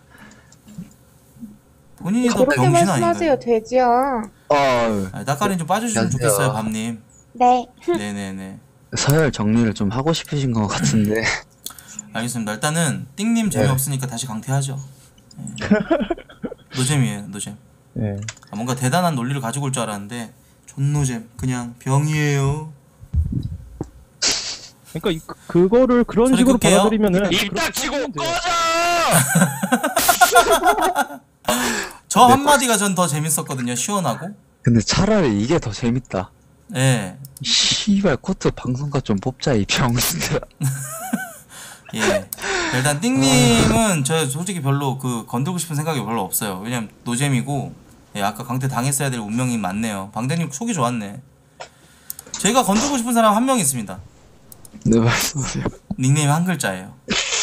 본인이 더 그렇게 병신 말씀하세요, 아닌가요? 돼지야. 따까리 좀 빠져주시면 좋겠어요, 밤님. 네. 네네네. 서열 정리를 좀 하고 싶으신 것 같은데. 알겠습니다. 일단은 띵님 재미없으니까 다시 강퇴하죠. 예. 노잼이에요, 노잼. 네. 뭔가 대단한 논리를 가지고 올 줄 알았는데 존노잼, 그냥 병이에요. 그러니까 그거를 그런 식으로 끌게요. 받아들이면은 입 닥치고 꺼져! 저 한마디가 전 더 재밌었거든요. 시원하고. 근데 차라리 이게 더 재밌다. 예. 씨발 코트 방송가 좀 뽑자 이 병신들. 예. 일단 띵님은 저 솔직히 별로 그 건들고 싶은 생각이 별로 없어요. 왜냐면 노잼이고, 예, 아까 강퇴 당했어야 될 운명이 많네요. 방대님 속이 좋았네. 제가 건들고 싶은 사람 한 명 있습니다. 네, 말씀하세요. 닉네임 한 글자예요.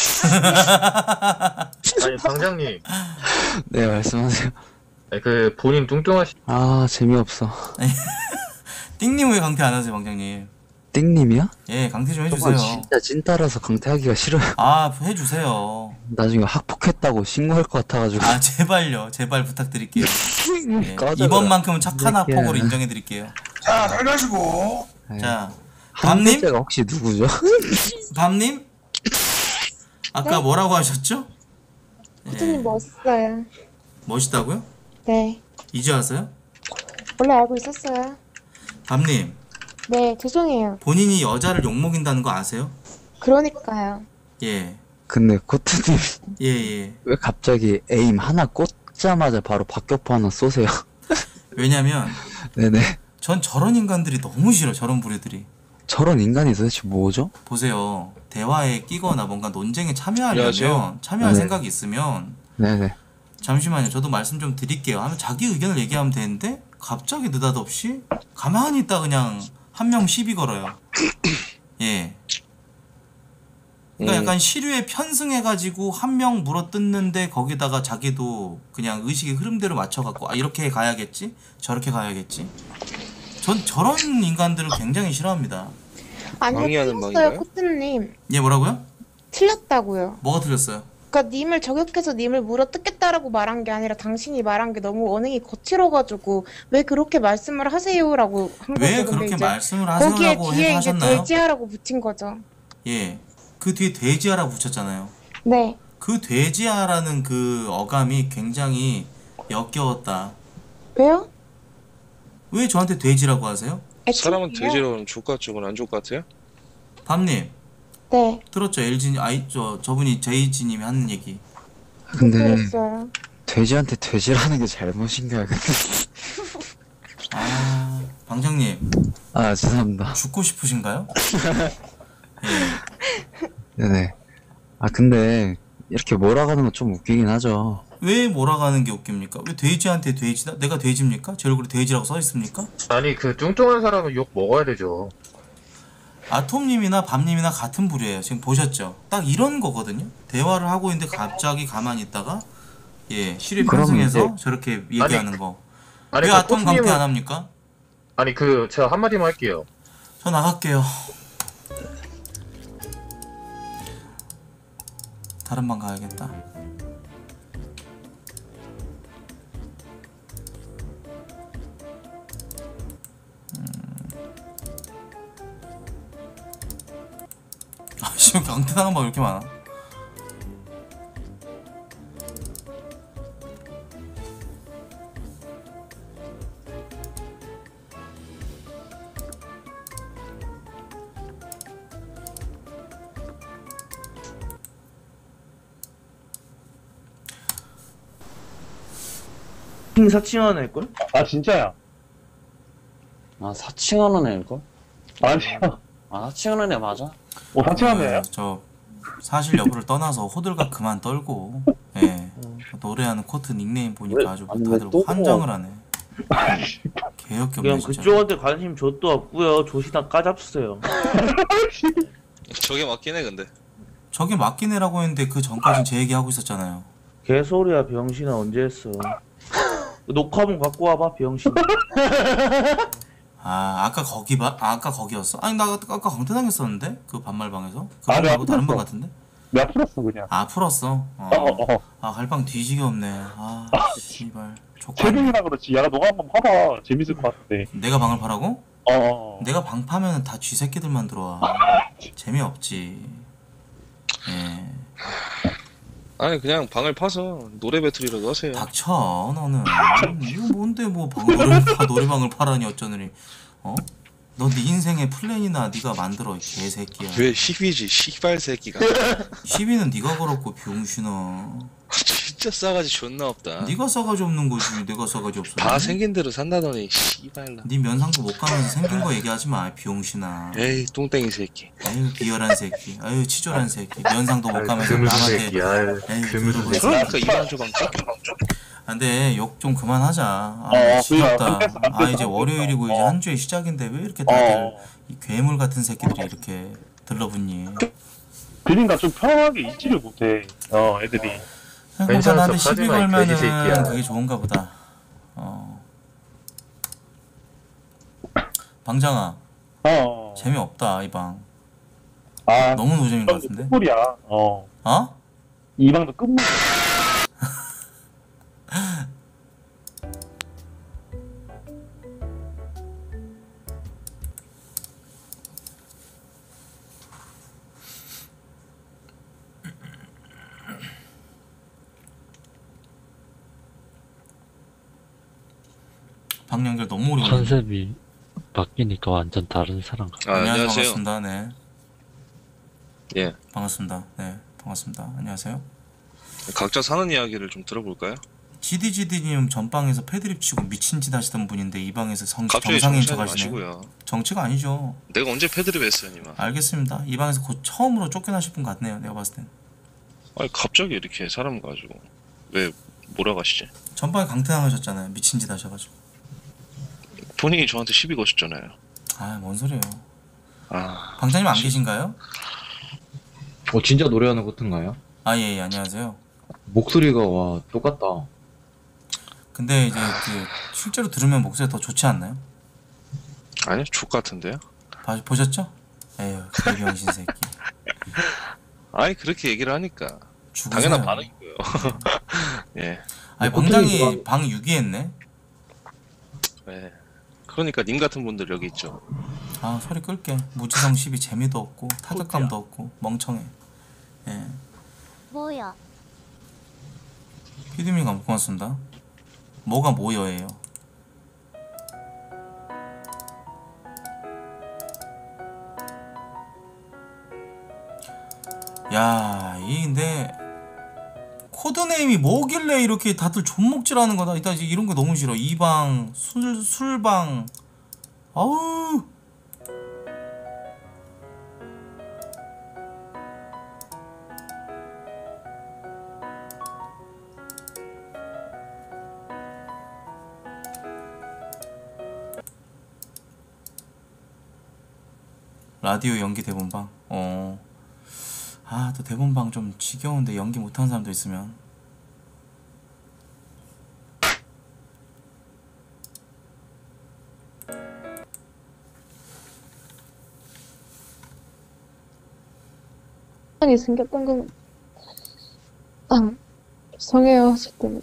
아니 방장님. 네, 말씀하세요. 그 본인 뚱뚱하시. 아 재미없어. 띵님 왜 강퇴 안 하세요, 방장님? 띵님이야? 예, 강퇴 좀 해주세요. 진짜 찐따라서 강퇴하기가 싫어요. 아, 해주세요. 나중에 학폭했다고 신고할 것 같아가지고. 아, 제발요. 제발 부탁드릴게요. 예, 꺼져라. 이번만큼은 착한 학폭으로 인정해드릴게요. 자, 잘 가시고. 자, 한 밤님? 글자가 혹시 누구죠? 밤님? 아까 뭐라고 하셨죠? 코트님 멋있어요. 멋있다고요? 네. 이제 아세요? 원래 알고 있었어요. 밤님, 네, 죄송해요. 본인이 여자를 욕먹인다는 거 아세요? 그러니까요. 예. 근데 코트님 예. 왜 갑자기 에임 하나 꽂자마자 바로 박격포 하나 쏘세요? 왜냐면 네네. 전 저런 인간들이 너무 싫어. 저런 부류들이. 저런 인간이 도대체 뭐죠? 보세요. 대화에 끼거나 뭔가 논쟁에 참여하려면 안녕하세요. 참여할 네. 생각이 있으면 네네. 잠시만요. 저도 말씀 좀 드릴게요. 하면 자기 의견을 얘기하면 되는데 갑자기 느닷없이 가만히 있다 그냥 한 명 시비 걸어요. 예. 그러니까 약간 시류에 편승해가지고 한 명 물어뜯는데 거기다가 자기도 그냥 의식의 흐름대로 맞춰갖고 아 이렇게 가야겠지? 저렇게 가야겠지? 전 저런 인간들을 굉장히 싫어합니다. 아니요, 틀렸어요, 코트님. 얘 뭐라고요? 틀렸다고요. 뭐가 틀렸어요? 그러니까 님을 저격해서 님을 물어뜯겠다라고 말한 게 아니라 당신이 말한 게 너무 언행이 거칠어가지고 왜 그렇게 말씀을 하세요라고 한 거죠. 왜 근데 그렇게 이제 말씀을 거기에 하세요라고 뒤에 이제 하셨나요? 돼지하라고 붙인 거죠. 예. 그 뒤에 돼지하라고 붙였잖아요. 네. 그 돼지하라는 그 어감이 굉장히 역겨웠다. 왜요? 왜 저한테 돼지라고 하세요? 사람은 돼지로 하면 좋을 것 같죠? 그건 안 좋을 것 같아요? 밤님. 네. 들었죠? LG 저분이 제이지님이 하는 얘기. 근데 들었어요. 돼지한테 돼지라는 게 잘못인가요? 아 방장님. 아 죄송합니다. 죽고 싶으신가요? 네네. 아 근데 이렇게 몰아가는 건 좀 웃기긴 하죠. 왜 몰아가는 게 웃깁니까? 왜 돼지한테 돼지다? 내가 돼지입니까? 제 얼굴에 돼지라고 써 있습니까? 아니 그 뚱뚱한 사람은 욕 먹어야 되죠. 아톰님이나 밤님이나 같은 부류예요. 지금 보셨죠? 딱 이런 거거든요. 대화를 하고 있는데 갑자기 가만히 있다가 시류 그럼 편승해서 이제- 저렇게 얘기하는 거. 아니, 왜 그 아톰 강퇴 코트님은- 안 합니까? 아니 그 제가 한마디만 할게요. 저 나갈게요. 다른 방 가야겠다. 지금 강퇴당한 방 왜 이렇게 많아? 사칭한 애일걸? 아 진짜야. 아 사칭하는 애일걸? 아니야. 아 사칭하는 애 맞아? 사칭하는 애야? 저 사실 여부를 떠나서 호들갑 그만 떨고 노래하는 코트 닉네임 보니까 아주 다들 환장을 하네. 개역겹네 그냥 진짜. 그쪽한테 관심 좆도 없고요. 조시나 까잡수세요. 저게 맞긴 해 근데. 저게 맞긴 해라고 했는데 그 전까진 제 얘기하고 있었잖아요. 개소리야 병신아 언제 했어. 녹화본 갖고 와봐 병신. 아 아까 아까 거기였어? 아니 나 아까 강퇴당했었는데 그 반말방에서? 그 아, 방 내가 말고 다른 방 풀었어. 같은데? 내가 풀었어 그냥. 아 풀었어? 아 갈방 뒤지게 없네. 아 씨발 최근이라 그렇지. 야 너가 한번 봐봐. 재밌을 것 같은데. 내가 방을 파라고? 내가 방 파면은 다 쥐새끼들만 들어와. 재미없지. 예. 아니 그냥 방을 파서 노래 배틀이라도 하세요. 닥쳐 너는. 이거 뭔데 뭐 노래방을 파라니 어쩌느니. 어? 너 네 인생의 플랜이나 네가 만들어 이 개새끼야. 왜 10이지 씨발 새끼가. 10위는 네가 걸었고 병신아. 진짜 싸가지 존나 없다. 네가 싸가지 없는 거지. 내가 싸가지 없어. 다 생긴 대로 산다더니 씨발나. 네 면상도 못 가면서 생긴 거 얘기하지 마 병신아. 에이 똥땡이 새끼. 아유 비열한 새끼. 아유 치졸한 새끼. 면상도 못 가면서 금수 남한테. 새끼, 아유, 금수 새끼. 그러니까 이방주 방주. 근데 욕 좀 그만하자. 아 그래요. 지겹다. 안 아 이제 월요일이고 이제 한 주의 시작인데 왜 이렇게 다들 이 괴물 같은 새끼들이 이렇게 들러붙니? 그러니까 좀 편하게 있지를 못해. 애들이. 그러니까 나한테 괜찮았어. 시비 하지마, 이 걸면은 돼지 새끼야. 그게 좋은가 보다. 방장아. 재미없다 이 방. 너무 노잼인 것 같은데. 끝물이야. 어? 이 방도 끝물. 방 연결 너무 오래 걸리네. 컨셉이 바뀌니까 완전 다른 사람 같아. 안녕하세요. 반갑습니다. 네. 예. 반갑습니다. 네. 반갑습니다. 안녕하세요. 각자 사는 이야기를 좀 들어볼까요? GDGD님 전방에서 패드립 치고 미친 짓 하시던 분인데 이 방에서 갑자기 정상인 정치하지 척 하시네. 마시고요. 정치가 아니죠. 내가 언제 패드립 했어요, 니마? 알겠습니다. 이 방에서 곧 처음으로 쫓겨나실 분 같네요. 내가 봤을 땐. 아니 갑자기 이렇게 사람 가지고 왜 몰아가시지? 전방에 강퇴당하셨잖아요. 미친 짓 하셔가지고. 본인이 저한테 시비 거셨잖아요. 아, 뭔 소리예요. 아, 방장님 안 계신가요? 진짜 노래하는 코트인가요? 아, 예, 안녕하세요. 목소리가 와 똑같다. 근데 이제 그 실제로 들으면 목소리가 더 좋지 않나요? 아니요, 족 같은데요? 보셨죠? 에휴, 개병신 새끼. 아니, 그렇게 얘기를 하니까. 죽으세요. 당연한 반응이고요. 예. 아니, 방장이 방 6위 했네? 네. 그러니까 님 같은 분들 여기 있죠. 아, 소리 끌게. 무지성 12 재미도 없고 타격감도 없고 멍청해. 예. 뭐야? 피디미가 고맙습니다. 뭐가 뭐여예요? 야, 이 근데 코드네임이 뭐길래 이렇게 다들 존목질하는 거다. 일단 이제 이런 거 너무 싫어. 이방, 술방. 아우. 라디오 연기 대본방. 아, 또 대본방 좀 지겨운데 연기 못하는 사람도 있으면. 이 생겼던 건 죄송해요. 저 때문에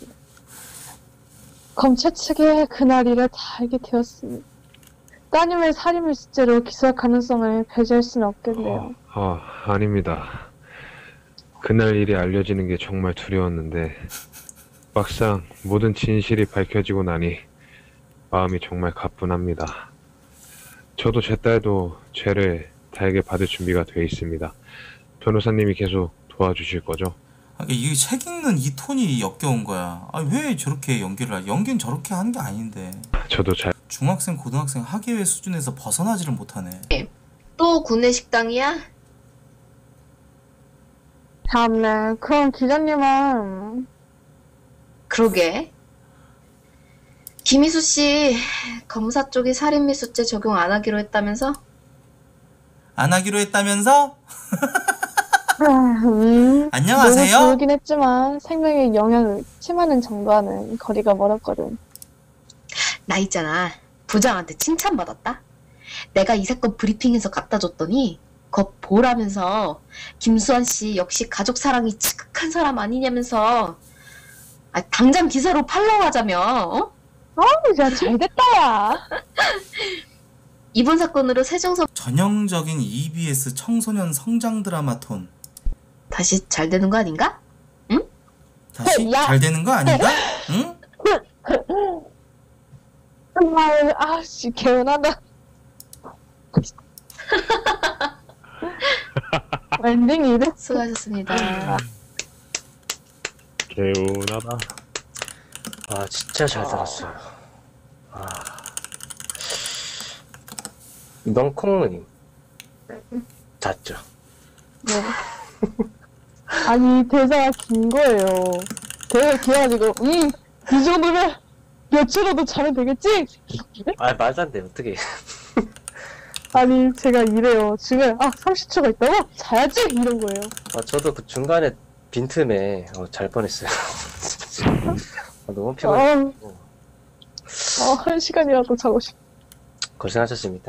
검찰 측에 그날 일을 다 알게 되었으니 따님의 살인을 실제로 기소할 가능성을 배제할 수는 없겠네요. 아닙니다. 그날 일이 알려지는 게 정말 두려웠는데 막상 모든 진실이 밝혀지고 나니 마음이 정말 가뿐합니다. 저도 제 딸도 죄를 달게 받을 준비가 돼 있습니다. 변호사님이 계속 도와주실 거죠? 이게 책 읽는 이 톤이 역겨운 거야. 아, 왜 저렇게 연기를 해? 연기는 저렇게 하는 게 아닌데. 저도 잘 중학생, 고등학생 학예회 수준에서 벗어나지를 못하네. 또 구내식당이야? 참네. 그럼 기자님은 그러게. 김희수 씨 검사 쪽이 살인미수죄 적용 안 하기로 했다면서? 안 하기로 했다면서? 안녕하세요. 물론 좋긴 했지만 생명에 영향을 침하는 정도와는 거리가 멀었거든. 나 있잖아. 부장한테 칭찬받았다. 내가 이 사건 브리핑에서 갖다 줬더니 거 보라면서 김수환 씨 역시 가족 사랑이 지극한 사람 아니냐면서 당장 기사로 팔로우하자며. 야, 잘됐다, 야. 이번 사건으로 세정서 전형적인 EBS 청소년 성장 드라마 톤. 다시 잘 되는 거 아닌가? 응? 다시 잘 되는 거 아닌가? 응? 정말 개운하다. 엔딩이 이래. 수고하셨습니다. 개운하다. 진짜 잘 들었어요. 넝콩님 잤죠? 네. 아니, 대사가 긴 거예요. 대사가 길어가지고 이 정도면 며칠로도 자면 되겠지? 말도 안 돼. 어떻게? 아니, 제가 이래요. 지금 30초가 있다고? 자야지? 이런 거예요. 저도 그 중간에 빈틈에 잘 뻔했어요. 너무 피곤해. 1시간이라도 자고 싶어. 고생하셨습니다.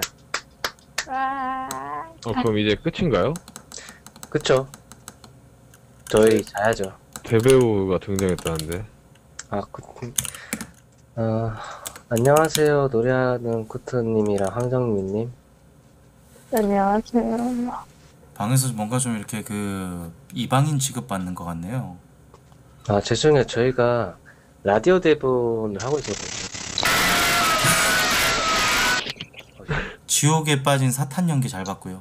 그럼 이제 끝인가요? 그쵸. 저희 자야죠. 대배우가 등장했다는데. 안녕하세요. 노래하는 코트님이랑 황정민님. 안녕하세요. 방에서 뭔가 좀 이렇게 이방인 취급받는 것 같네요. 죄송해요. 저희가 라디오 대본을 하고 있었거든요. 지옥에 빠진 사탄 연기 잘 봤고요.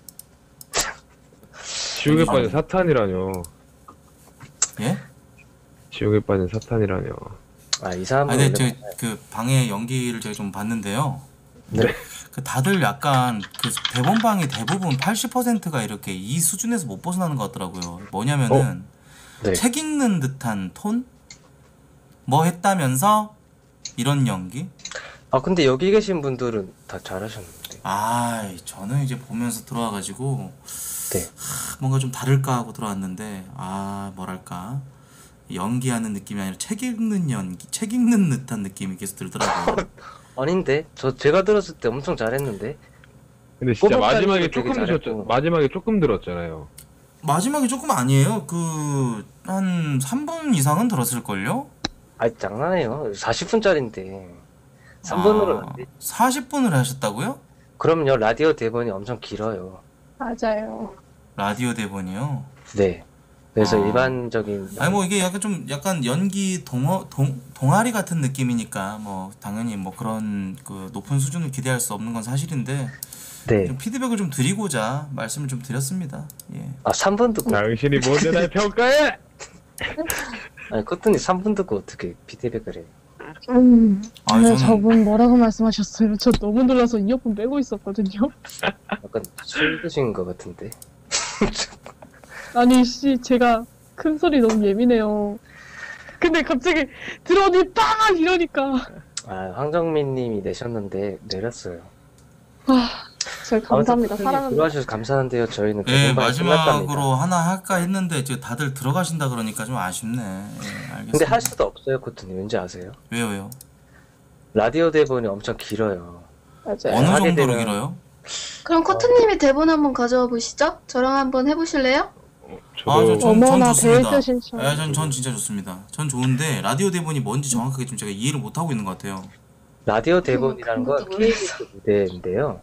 지옥에 빠진 사탄이라뇨. 예? 지옥에 빠진 사탄이라뇨. 이상한 분. 근데 그 방의 연기를 제가 좀 봤는데요. 네. 다들 약간 대본방이 대부분 80%가 이렇게 이 수준에서 못 벗어나는 것 같더라고요. 뭐냐면은 네. 책 읽는 듯한 톤? 뭐 했다면서? 이런 연기? 근데 여기 계신 분들은 다 잘하셨는데. 저는 이제 보면서 들어와가지고 네. 뭔가 좀 다를까 하고 들어왔는데 뭐랄까 연기하는 느낌이 아니라 책 읽는 연기, 책 읽는 듯한 느낌이 계속 들더라고요. 아닌데 제가 들었을 때 엄청 잘했는데. 근데 진짜 꼬박자리도 마지막에 되게 조금 잘했고. 들었죠. 마지막에 조금 들었잖아요. 마지막에 조금 아니에요. 한 3분 이상은 들었을걸요? 아니 장난해요. 40분짜리인데 3분으로 안 돼. 40분을 하셨다고요? 그럼요. 라디오 대본이 엄청 길어요. 맞아요. 라디오 대본이요? 네. 그래서 일반적인 아니 뭐 이게 약간 연기 동아리 같은 느낌이니까 뭐 당연히 뭐 그런 그 높은 수준을 기대할 수 없는 건 사실인데 네. 좀 피드백을 좀 드리고자 말씀을 좀 드렸습니다. 예. 3분 듣고 당신이 뭔데 날 평가해? 아니 코튼이 3분 듣고 어떻게 피드백을 해? 근데 저분 뭐라고 말씀하셨어요? 저 너무 놀라서 이어폰 빼고 있었거든요. 약간 술 드신 것 같은데. 아니 제가 큰 소리 너무 예민해요. 근데 갑자기 들어오니 빵 이러니까. 황정민님이 내셨는데 내렸어요. 저희 감사합니다. 아무튼 사랑합니다. 들어와주셔서 감사한데요. 저희는 예, 금방 마지막으로 끝났답니다. 하나 할까 했는데 이제 다들 들어가신다 그러니까 좀 아쉽네. 예, 알겠습니다. 근데 할 수도 없어요, 코튼님. 왠지 아세요? 왜요? 라디오 대본이 엄청 길어요. 맞아요. 어느 하게 정도로 되면- 길어요? 그럼 커튼님이 대본 한번 가져와 보시죠. 저랑 한번 해보실래요? 전 어머나, 좋습니다. 대일자 신청. 전 진짜 좋습니다. 전 좋은데 라디오 대본이 뭔지 정확하게 좀 제가 이해를 못 하고 있는 것 같아요. 라디오 대본이라는 건 KBS 무대인데요.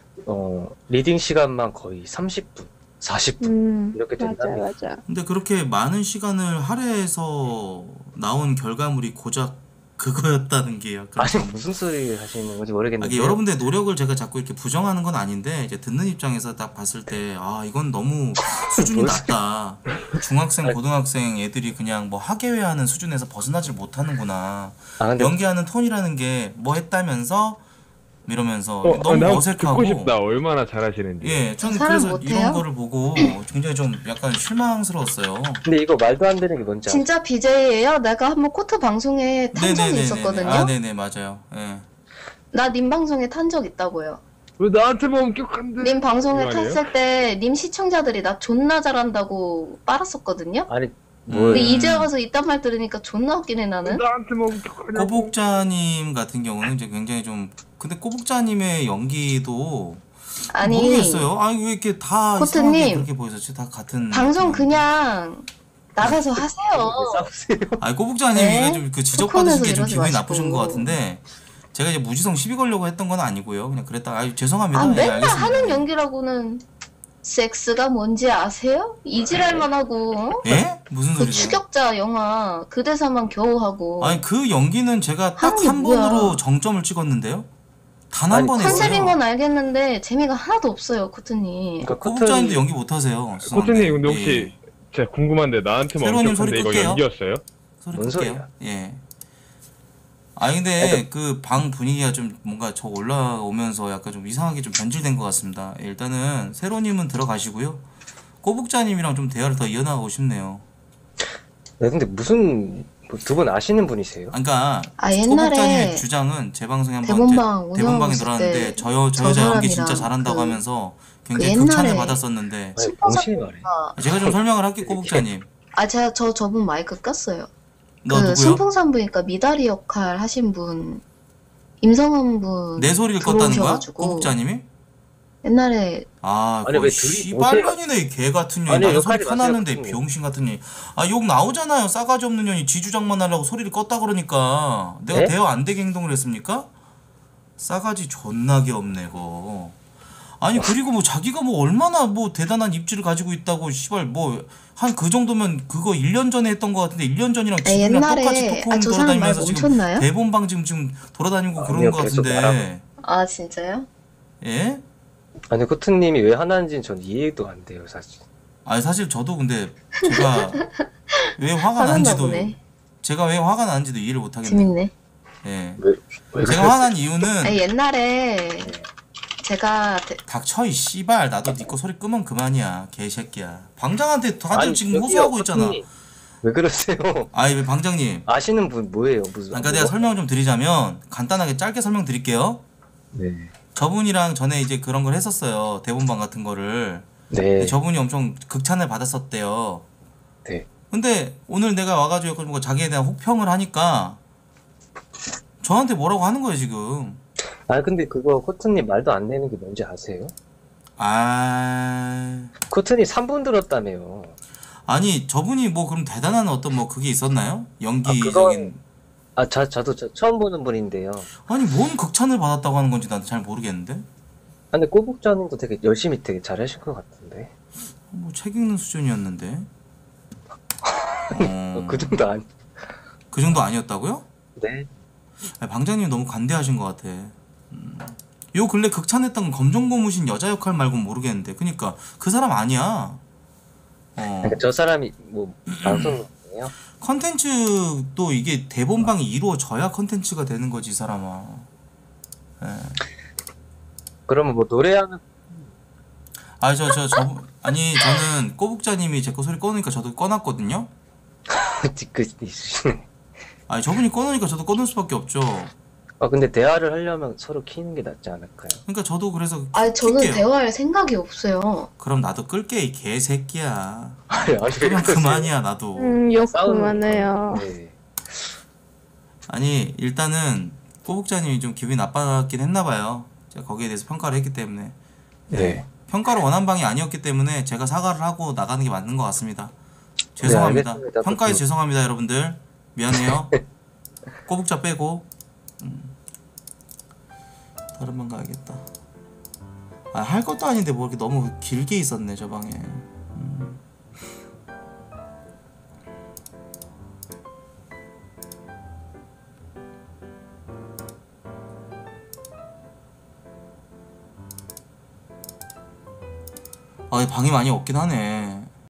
리딩 시간만 거의 30분, 40분 이렇게 된다면 맞아. 근데 그렇게 많은 시간을 할애해서 나온 결과물이 고작 그거였다는 게 약간 아니 무슨 소리 하시는 건지 모르겠는데 이게 여러분들의 노력을 제가 자꾸 이렇게 부정하는 건 아닌데 이제 듣는 입장에서 딱 봤을 때 이건 너무 수준이 낮다. 중학생, 고등학생 애들이 그냥 뭐 학예회하는 수준에서 벗어나질 못하는구나. 근데- 연기하는 톤이라는 게 뭐 했다면서 이러면서 너무 나 어색하고. 듣고 싶다. 얼마나 잘하시는지. 예, 저는 사람 그래서 못해요? 이런 거를 보고 굉장히 좀 약간 실망스러웠어요. 근데 이거 말도 안 되는 게 뭔지 알아요? 진짜 BJ예요. 내가 한번 코트 방송에 탄 적이 있었거든요. 네네 맞아요. 예. 나 님 방송에 탄 적 있다고요. 왜 나한테만 엄격한데? 님 방송에 이거 아니에요? 탔을 때 님 시청자들이 나 존나 잘한다고 빨았었거든요. 아니 근데 이제 와서 이딴 말 들으니까 존나 웃기네 나는. 나한테만 엄격하냐? 꼬북자님 같은 경우는 이제 굉장히 좀 근데 꼬북자님의 연기도 아니, 모르겠어요. 아니 왜 이렇게 다 코트님, 이상하게 그렇게 보였었지? 다 같은 방송 그냥 나가서 하세요. 아니 꼬북자님 네? 이거 좀 그 지적받으신 게 좀 이러지 기분이 마시고. 나쁘신 것 같은데 제가 이제 무지성 시비 걸려고 했던 건 아니고요. 그냥 그랬다. 죄송합니다. 아, 예, 맨날 알겠습니다. 하는 연기라고는 섹스가 뭔지 아세요? 이지랄만 하고 예? 무슨 그 소리세요? 추격자 영화 그 대사만 겨우 하고 아니 그 연기는 제가 딱 하는 게 한 뭐야. 번으로 정점을 찍었는데요. 단 한 번 컨셉인 했어요. 건 알겠는데 재미가 하나도 없어요, 코트님. 꼬북자님도 연기 못하세요. 코트님 근데 혹시 예. 제가 궁금한데 나한테만 새로님 엄격한데 소리 이거 끌게요. 연기였어요? 소리 뭔 끌게요. 소리야? 예. 아니 근데 그 방 분위기가 좀 뭔가 저 올라오면서 약간 좀 이상하게 좀 변질된 것 같습니다. 예, 일단은 세로님은 들어가시고요. 꼬북자님이랑 좀 대화를 더 이어나가고 싶네요. 네, 근데 무슨 두 분 아시는 분이세요? 그러니까 옛날에 꼬북자님의 주장은 제 방송에 한번 대본방 대본방에 운영하고 들어왔는데 있을 때 저 여자 연기 진짜 사람이랑 잘한다고 그- 하면서 굉장히 옛날에 극찬을 받았었는데 정신이 말해. 제가 좀 설명을 할게요. 꼬북자님. 제가 저분 마이크 껐어요. 너 그 누구요? 순풍산부니까 미다리 역할 하신 분 임성은 분 내 소리를 껐다는 거야? 들어오셔가지고 꼬북자님이? 옛날에 아니, 그거 왜 둘이 씨발년이네 이 개 같은 년이. 아니, 나는 소리 역할이 켜놨는데 맞아요, 병신 같은 년이. 욕 나오잖아요. 싸가지 없는 년이 지주장만 하려고 소리를 껐다 그러니까 내가 네? 대화 안 되게 행동을 했습니까? 싸가지 존나게 없네 거. 아니 그리고 뭐 자기가 뭐 얼마나 뭐 대단한 입지를 가지고 있다고 씨발 뭐 한 그 정도면 그거 1년 전에 했던 것 같은데 1년 전이랑 지금이랑 옛날에- 똑같이 토크홈 저 사람 말 돌아다니면서 지금 멈췄나요? 대본방 지금 돌아다니고 그런 아니요, 것 계속 같은데. 진짜요? 예? 아니 코튼님이 왜 하나인지는 전 이해도 안 돼요 사실. 아니 사실 저도 근데 제가 왜 화가 화났나 나는지도 보네. 제가 왜 화가 나는지도 이해를 못 하겠네요. 재밌네. 예. 왜 제가 화난 이유는 옛날에 제가 닥쳐 이 씨발 나도 니꺼 소리 끄면 그만이야 개새끼야. 방장한테 다들 아니, 지금 저기요, 호소하고 있잖아. 코튼님. 왜 그러세요? 아니 왜 방장님. 아시는 분 뭐예요? 무슨? 그러니까 내가 설명을 좀 드리자면 간단하게 짧게 설명드릴게요. 네. 저분이랑 전에 이제 그런 걸 했었어요. 대본방 같은 거를. 네. 저분이 엄청 극찬을 받았었대요. 네. 근데 오늘 내가 와가지고 뭔가 자기에 대한 혹평을 하니까 저한테 뭐라고 하는 거예요 지금. 아 근데 그거 코트님 말도 안 되는 게 뭔지 아세요? 아 코트님 3분 들었다며요. 아니 저분이 뭐 그럼 대단한 어떤 뭐 그게 있었나요? 연기적인. 저도 처음 보는 분인데요. 아니 뭔 극찬을 받았다고 하는 건지 난 잘 모르겠는데. 근데 꼬북자님도 되게 열심히 되게 잘하실 것 같은데. 뭐 책 읽는 수준이었는데. 그 정도 아니. 그 정도 아니었다고요? 네. 아니, 방장님 너무 관대하신 것 같아. 요 근래 극찬했던 건 검정고무신 여자 역할 말고 모르겠는데. 그니까 그 사람 아니야. 그러니까 저 사람이 뭐 방송이에요? 컨텐츠도 이게 대본방이 이루어져야 컨텐츠가 되는 거지 이 사람아. 예. 그러면 뭐 노래하는 아니 아니 저는 꼬북자님이 제 거 소리 꺼놓으니까 저도 꺼놨거든요. 아니 저분이 꺼놓으니까 저도 꺼놓을 수밖에 없죠. 근데 대화를 하려면 서로 키는 게 낫지 않을까요? 그러니까 저도 그래서 아 저는 킬게요. 대화할 생각이 없어요. 그럼 나도 끌게 이 개새끼야. 아니, 그럼 그만이야 나도. 욕 그만해요. 네. 아니 일단은 꼬북자님이 좀 기분이 나빴긴 했나봐요. 제가 거기에 대해서 평가를 했기 때문에. 네. 평가를 원한 방이 아니었기 때문에 제가 사과를 하고 나가는 게 맞는 것 같습니다. 죄송합니다. 알겠습니다. 평가에 죄송합니다 여러분들. 미안해요. 꼬북자 빼고. 다른 방 가야겠다. 할 것도 아닌데 뭐 이렇게 너무 길게 있었네 저 방에. 방이 많이 없긴 하네.